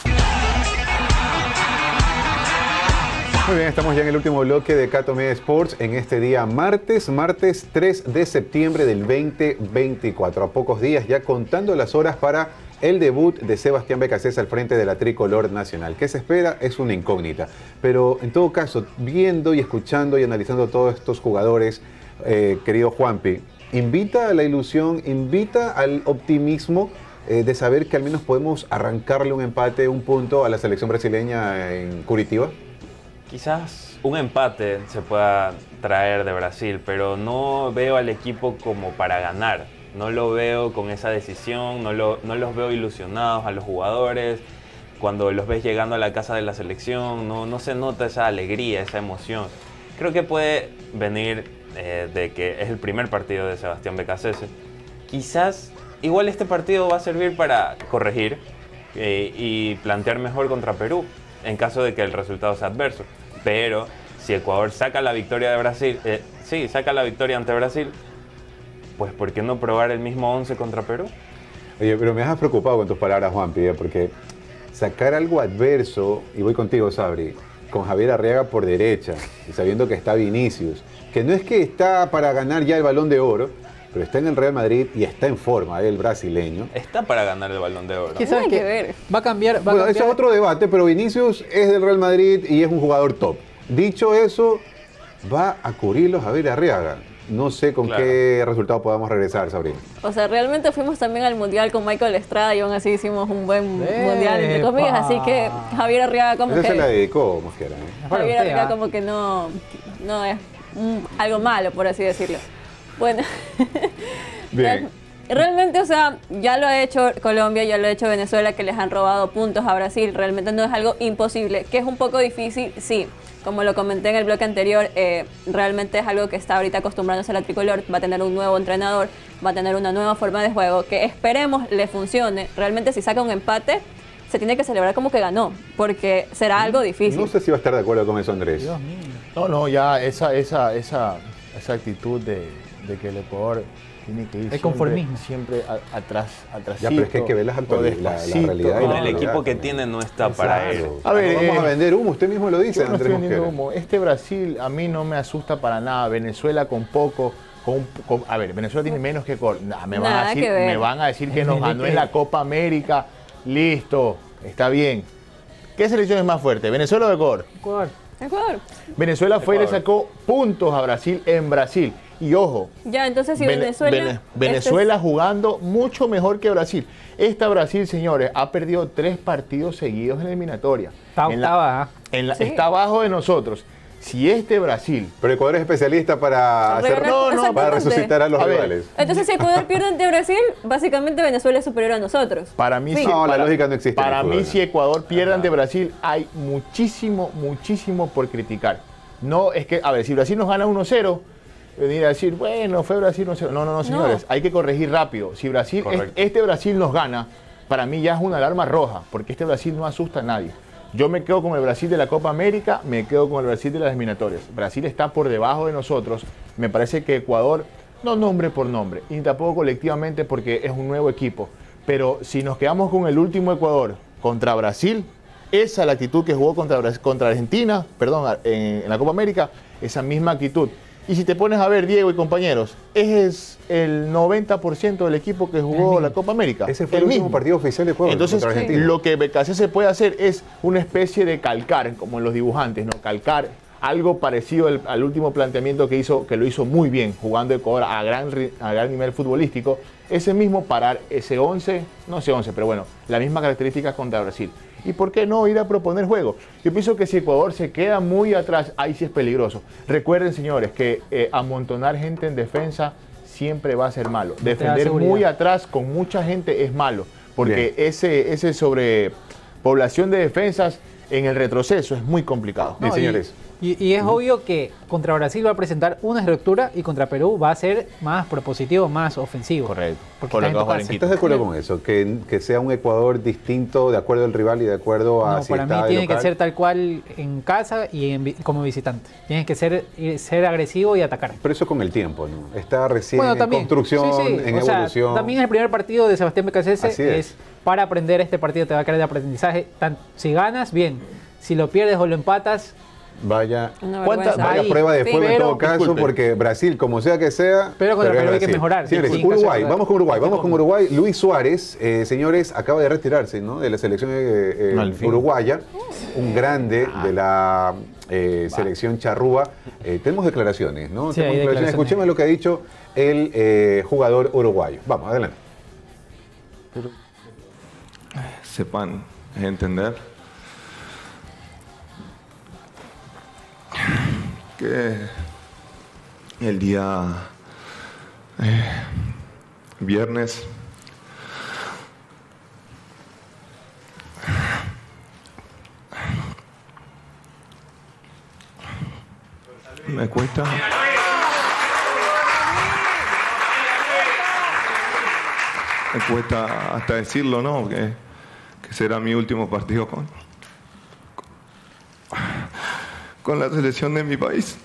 Muy bien, estamos ya en el último bloque de Cato Media Sports en este día martes 3 de septiembre del 2024. A pocos días ya contando las horas para el debut de Sebastián Becasese al frente de la tricolor nacional. ¿Qué se espera? Es una incógnita. Pero en todo caso, viendo y escuchando y analizando todos estos jugadores, querido Juanpi, invita a la ilusión, invita al optimismo de saber que al menos podemos arrancarle un empate, un punto a la selección brasileña en Curitiba? Quizás un empate se pueda traer de Brasil, pero no veo al equipo como para ganar. No lo veo con esa decisión, no los veo ilusionados a los jugadores. Cuando los ves llegando a la casa de la selección, no se nota esa alegría, esa emoción. Creo que puede venir de que es el primer partido de Sebastián Beccacece. Quizás, igual este partido va a servir para corregir y plantear mejor contra Perú, en caso de que el resultado sea adverso. Pero si Ecuador saca la victoria de Brasil, saca la victoria ante Brasil, pues ¿por qué no probar el mismo 11 contra Perú? Oye, pero me has preocupado con tus palabras, Juanpi, porque sacar algo adverso, y voy contigo, Sabri, con Javier Arriaga por derecha, y sabiendo que está Vinicius, que no es que está para ganar ya el Balón de Oro, pero está en el Real Madrid y está en forma, el brasileño. Está para ganar el Balón de Oro. ¿Qué sabes que que ver? Va a cambiar. Bueno, ese es otro debate, pero Vinicius es del Real Madrid y es un jugador top. Dicho eso, va a cubrirlo Javier Arriaga. No sé con qué resultado podamos regresar, Sabrina. O sea, realmente fuimos también al Mundial con Michael Estrada y aún así hicimos un buen Mundial, entre comillas. Así que Javier Arriaga como Ese que... se la dedicó, Mosquera. Javier Arriaga como que no es algo malo, por así decirlo. Bueno, Bien. Realmente, o sea, ya lo ha hecho Colombia, ya lo ha hecho Venezuela, que les han robado puntos a Brasil. Realmente no es algo imposible, que es un poco difícil, sí. Como lo comenté en el bloque anterior, realmente es algo que está ahorita acostumbrándose a la tricolor. Va a tener un nuevo entrenador, va a tener una nueva forma de juego que esperemos le funcione. Realmente si saca un empate, se tiene que celebrar como que ganó, porque será algo difícil. No sé si va a estar de acuerdo con eso, Andrés. Dios mío. No, ya esa actitud de que el Ecuador tiene que ir El conformismo. siempre atrás. Ya, pero es que hay que ver la realidad. Con el equipo que tiene no está para él. A ver, vamos a vender humo, usted mismo lo dice, Yo no Andrés estoy vendiendo Mosquera. humo. Este Brasil a mí no me asusta para nada. Venezuela con poco. A ver, Venezuela tiene menos que Ecuador. Me van a decir que nos ganó en la Copa América. Listo, está bien. ¿Qué selección es más fuerte, Venezuela o Ecuador? Ecuador. Venezuela fue y le sacó puntos a Brasil en Brasil. Y ojo, Ya, entonces si Venezuela... Venezuela jugando mucho mejor que Brasil. Esta Brasil, señores, ha perdido 3 partidos seguidos en la eliminatoria. Está octava. Sí. Está abajo de nosotros. Si este Brasil... Pero Ecuador es especialista para para resucitar a los A ver. rivales. Entonces, si Ecuador pierde ante Brasil, básicamente Venezuela es superior a nosotros. Para mí, Sí. No, la lógica no existe en Para el mí, fútbol. si Ecuador pierde ante Brasil, hay muchísimo por criticar. No, es que, a ver, si Brasil nos gana 1-0, venir a decir, bueno, fue Brasil 1-0. No, señores, hay que corregir rápido. Si Brasil, este Brasil nos gana, para mí ya es una alarma roja, porque este Brasil no asusta a nadie. Yo me quedo con el Brasil de la Copa América, me quedo con el Brasil de las eliminatorias. Brasil está por debajo de nosotros. Me parece que Ecuador, no nombre por nombre, y tampoco colectivamente porque es un nuevo equipo. Pero si nos quedamos con el último Ecuador contra Brasil, esa es la actitud que jugó contra Argentina, en la Copa América, esa misma actitud. Y si te pones a ver, Diego y compañeros, es el 90% del equipo que jugó la Copa América. Ese fue el último partido oficial de Ecuador. Entonces, contra Argentina. lo que Beccacece puede hacer es una especie de calcar, como en los dibujantes, ¿no? Calcar algo parecido al último planteamiento que lo hizo muy bien, jugando Ecuador a gran nivel futbolístico. Ese mismo parar ese 11, no ese 11, pero bueno, la misma característica contra Brasil. ¿Y por qué no ir a proponer juego? Yo pienso que si Ecuador se queda muy atrás, ahí sí es peligroso. Recuerden, señores, que amontonar gente en defensa siempre va a ser malo. Defender muy atrás con mucha gente es malo, porque ese sobrepoblación de defensas en el retroceso es muy complicado. Bien, señores. Y es obvio que contra Brasil va a presentar una estructura y contra Perú va a ser más propositivo, más ofensivo. Correcto. Porque Por lo está que en tu va a casa. jugar en ¿Estás de acuerdo con eso? Que sea un Ecuador distinto de acuerdo al rival y de acuerdo a No, si para está mí de tiene que local? ser tal cual en casa y como visitante. Tienes que ser agresivo y atacar. Pero eso con el tiempo, ¿no? Está recién Bueno, en también. construcción, Sí, en o sea, evolución. también el primer partido de Sebastián Beccacece Así es. es para aprender. Este partido te va a quedar de aprendizaje. Si ganas, bien. Si lo pierdes o lo empatas, Vaya, Una ¿Cuánta- vergüenza. vaya Ahí, prueba de sí, fuego en pero- todo caso, disculpe. porque Brasil, como sea que sea... Pero contra es Perú hay que Brasil. mejorar. Señores, Sí, en caso Uruguay, de- vamos con Uruguay. Luis Suárez, señores, acaba de retirarse, ¿no?, de la selección Al fin. uruguaya, un grande de la selección charrúa. Tenemos declaraciones, ¿no? Sí, hay declaraciones. Escuchemos lo que ha dicho el jugador uruguayo. Vamos, adelante. sepan entender que el día viernes me cuesta hasta decirlo, ¿no? Que será mi último partido con la selección de mi país.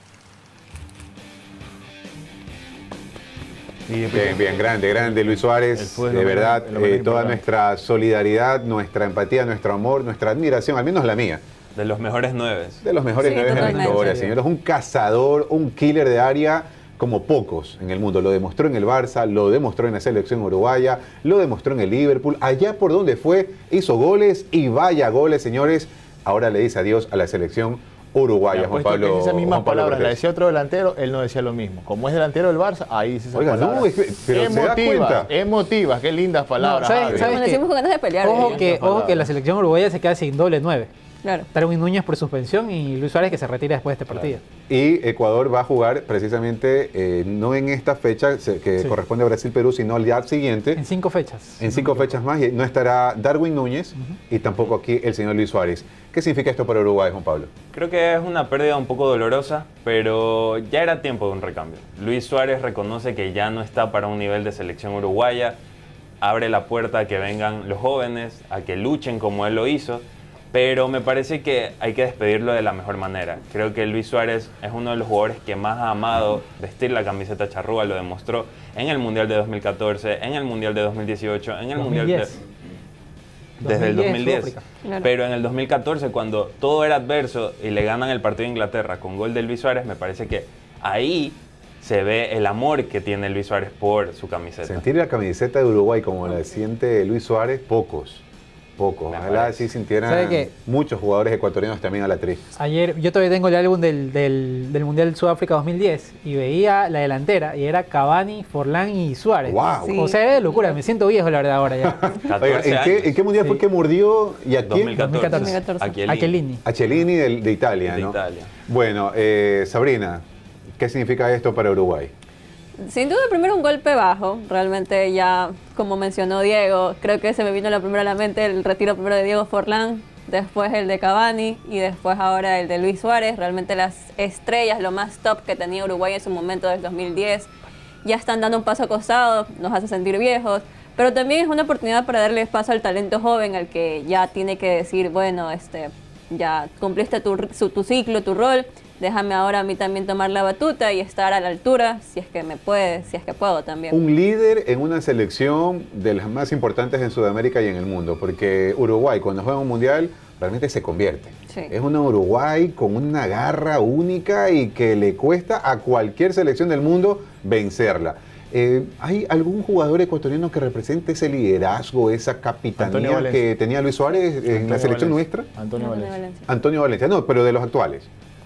Bien, grande Luis Suárez, de verdad, toda nuestra solidaridad, nuestra empatía, nuestro amor, nuestra admiración, al menos la mía. De los mejores 9. De los mejores 9 de la historia, señores. Un cazador, un killer de área como pocos en el mundo. Lo demostró en el Barça, lo demostró en la selección uruguaya, lo demostró en el Liverpool. Allá por donde fue, hizo goles y vaya goles, señores. Ahora le dice adiós a la selección uruguaya, Juan Pablo. Esas mismas palabras Cortés. la decía otro delantero, él no decía lo mismo. Como es delantero del Barça, ahí dice esas palabras. No, pero emotivas, qué lindas palabras. No, ¿sabes Como decimos con ganas de pelear. Ojo que la selección uruguaya se queda sin doble 9. Claro. Darwin Núñez por suspensión y Luis Suárez que se retira después de este partido. Y Ecuador va a jugar precisamente no en esta fecha que corresponde a Brasil-Perú, sino al día siguiente. En 5 fechas. En 5 fechas más, y no estará Darwin Núñez y tampoco aquí el señor Luis Suárez. ¿Qué significa esto para Uruguay, Juan Pablo? Creo que es una pérdida un poco dolorosa, pero ya era tiempo de un recambio. Luis Suárez reconoce que ya no está para un nivel de selección uruguaya, abre la puerta a que vengan los jóvenes, a que luchen como él lo hizo, pero me parece que hay que despedirlo de la mejor manera. Creo que Luis Suárez es uno de los jugadores que más ha amado vestir la camiseta charrúa, lo demostró en el Mundial de 2014, en el Mundial de 2018, en el 2010. Mundial de... Desde el 2010, Claro. Pero en el 2014, cuando todo era adverso y le ganan el partido a Inglaterra con gol de Luis Suárez, me parece que ahí se ve el amor que tiene Luis Suárez por su camiseta. Sentir la camiseta de Uruguay como la siente Luis Suárez, pocos. Ojalá así sintieran muchos jugadores ecuatorianos también a la tri. Ayer yo todavía tengo el álbum del Mundial Sudáfrica 2010 y veía la delantera y era Cavani, Forlán y Suárez. ¡Wow! Sí. O sea, era de locura, me siento viejo la verdad ahora ya. Oiga, ¿en qué mundial fue que mordió y a quién? 2014. A Chiellini. A Chiellini de Italia, ¿no? De Italia. Bueno, Sabrina, ¿qué significa esto para Uruguay? Sin duda, primero un golpe bajo. Realmente ya, como mencionó Diego, creo que se me vino la primera a la mente el retiro primero de Diego Forlán, después el de Cavani y después ahora el de Luis Suárez. Realmente las estrellas, lo más top que tenía Uruguay en su momento del 2010, ya están dando un paso acostado, nos hace sentir viejos, pero también es una oportunidad para darle espacio al talento joven, al que ya tiene que decir, bueno, ya cumpliste tu ciclo, tu rol, déjame ahora a mí también tomar la batuta y estar a la altura, si es que puedo también. Un líder en una selección de las más importantes en Sudamérica y en el mundo, porque Uruguay cuando juega un mundial realmente se convierte. Sí. Es una Uruguay con una garra única y que le cuesta a cualquier selección del mundo vencerla. ¿Hay algún jugador ecuatoriano que represente ese liderazgo, esa capitanía que tenía Luis Suárez en la selección nuestra? Antonio Valencia. Antonio Valencia, no, pero de los actuales.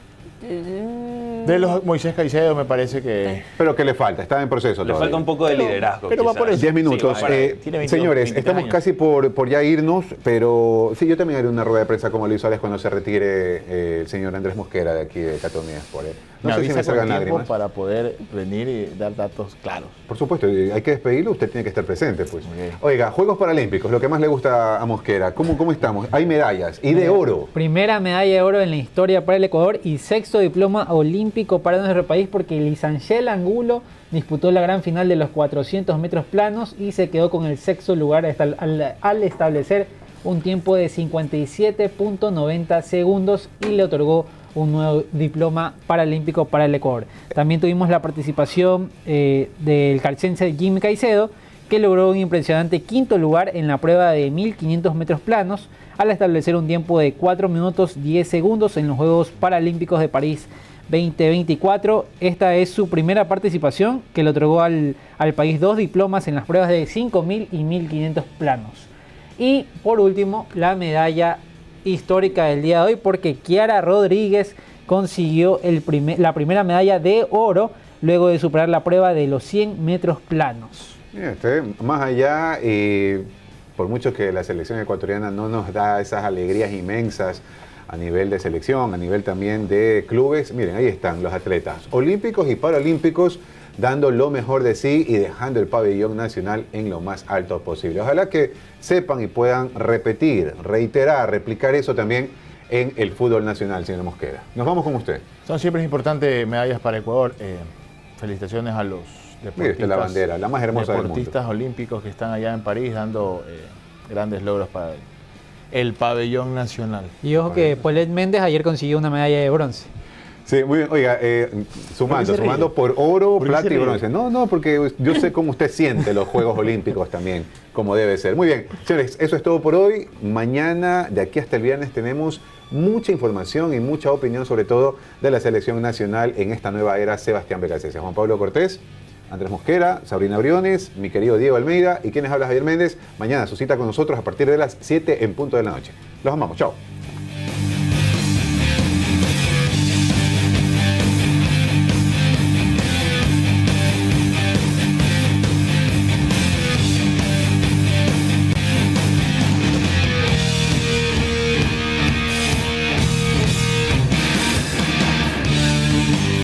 De los Moisés Caicedo me parece que... Pero ¿qué le falta? Está en proceso Le todavía. falta un poco de liderazgo. pero va quizás. por el 10 minutos. Sí, va para ahí. Tiene 22, Señores, 23 estamos años. casi por ya irnos, pero sí, yo también haré una rueda de prensa como Luis Suárez cuando se retire el señor Andrés Mosquera de aquí de Catomía Sport. No sé si me salgan lágrimas. para poder venir y dar datos claros. Por supuesto, hay que despedirlo, usted tiene que estar presente, pues. Oiga, Juegos Paralímpicos, lo que más le gusta a Mosquera, ¿cómo estamos? Hay medallas, y de oro. Primera medalla de oro en la historia para el Ecuador y sexto diploma olímpico para nuestro país porque Lisanchel Angulo disputó la gran final de los 400 metros planos y se quedó con el sexto lugar al establecer un tiempo de 57.90 segundos y le otorgó un nuevo diploma paralímpico para el Ecuador. También tuvimos la participación del calcense Jimmy Caicedo, que logró un impresionante quinto lugar en la prueba de 1500 metros planos al establecer un tiempo de 4 minutos 10 segundos en los Juegos Paralímpicos de París 2024. Esta es su primera participación, que le otorgó al país 2 diplomas en las pruebas de 5000 y 1500 planos. Y por último, la medalla histórica del día de hoy, porque Kiara Rodríguez consiguió la primera medalla de oro luego de superar la prueba de los 100 metros planos. Más allá, por mucho que la selección ecuatoriana no nos da esas alegrías inmensas a nivel de selección, a nivel también de clubes, miren, ahí están los atletas olímpicos y paralímpicos dando lo mejor de sí y dejando el pabellón nacional en lo más alto posible. Ojalá que sepan y puedan repetir, reiterar, replicar eso también en el fútbol nacional, señor Mosquera. Nos vamos con usted. Son siempre importantes medallas para Ecuador. Felicitaciones a los deportistas. Mire usted la bandera, la más hermosa del mundo. Deportistas olímpicos que están allá en París dando grandes logros para el pabellón nacional. Y ojo que Paulette Méndez ayer consiguió una medalla de bronce. Sí, muy bien. Oiga, sumando por oro, plata y bronce. No, porque yo sé cómo usted siente los Juegos Olímpicos también, como debe ser. Muy bien, señores, eso es todo por hoy. Mañana, de aquí hasta el viernes, tenemos mucha información y mucha opinión, sobre todo de la selección nacional en esta nueva era. Sebastián Becasese, Juan Pablo Cortés, Andrés Mosquera, Sabrina Briones, mi querido Diego Almeida y quienes habla Javier Méndez. Mañana su cita con nosotros a partir de las 7 en punto de la noche. Los amamos, chao.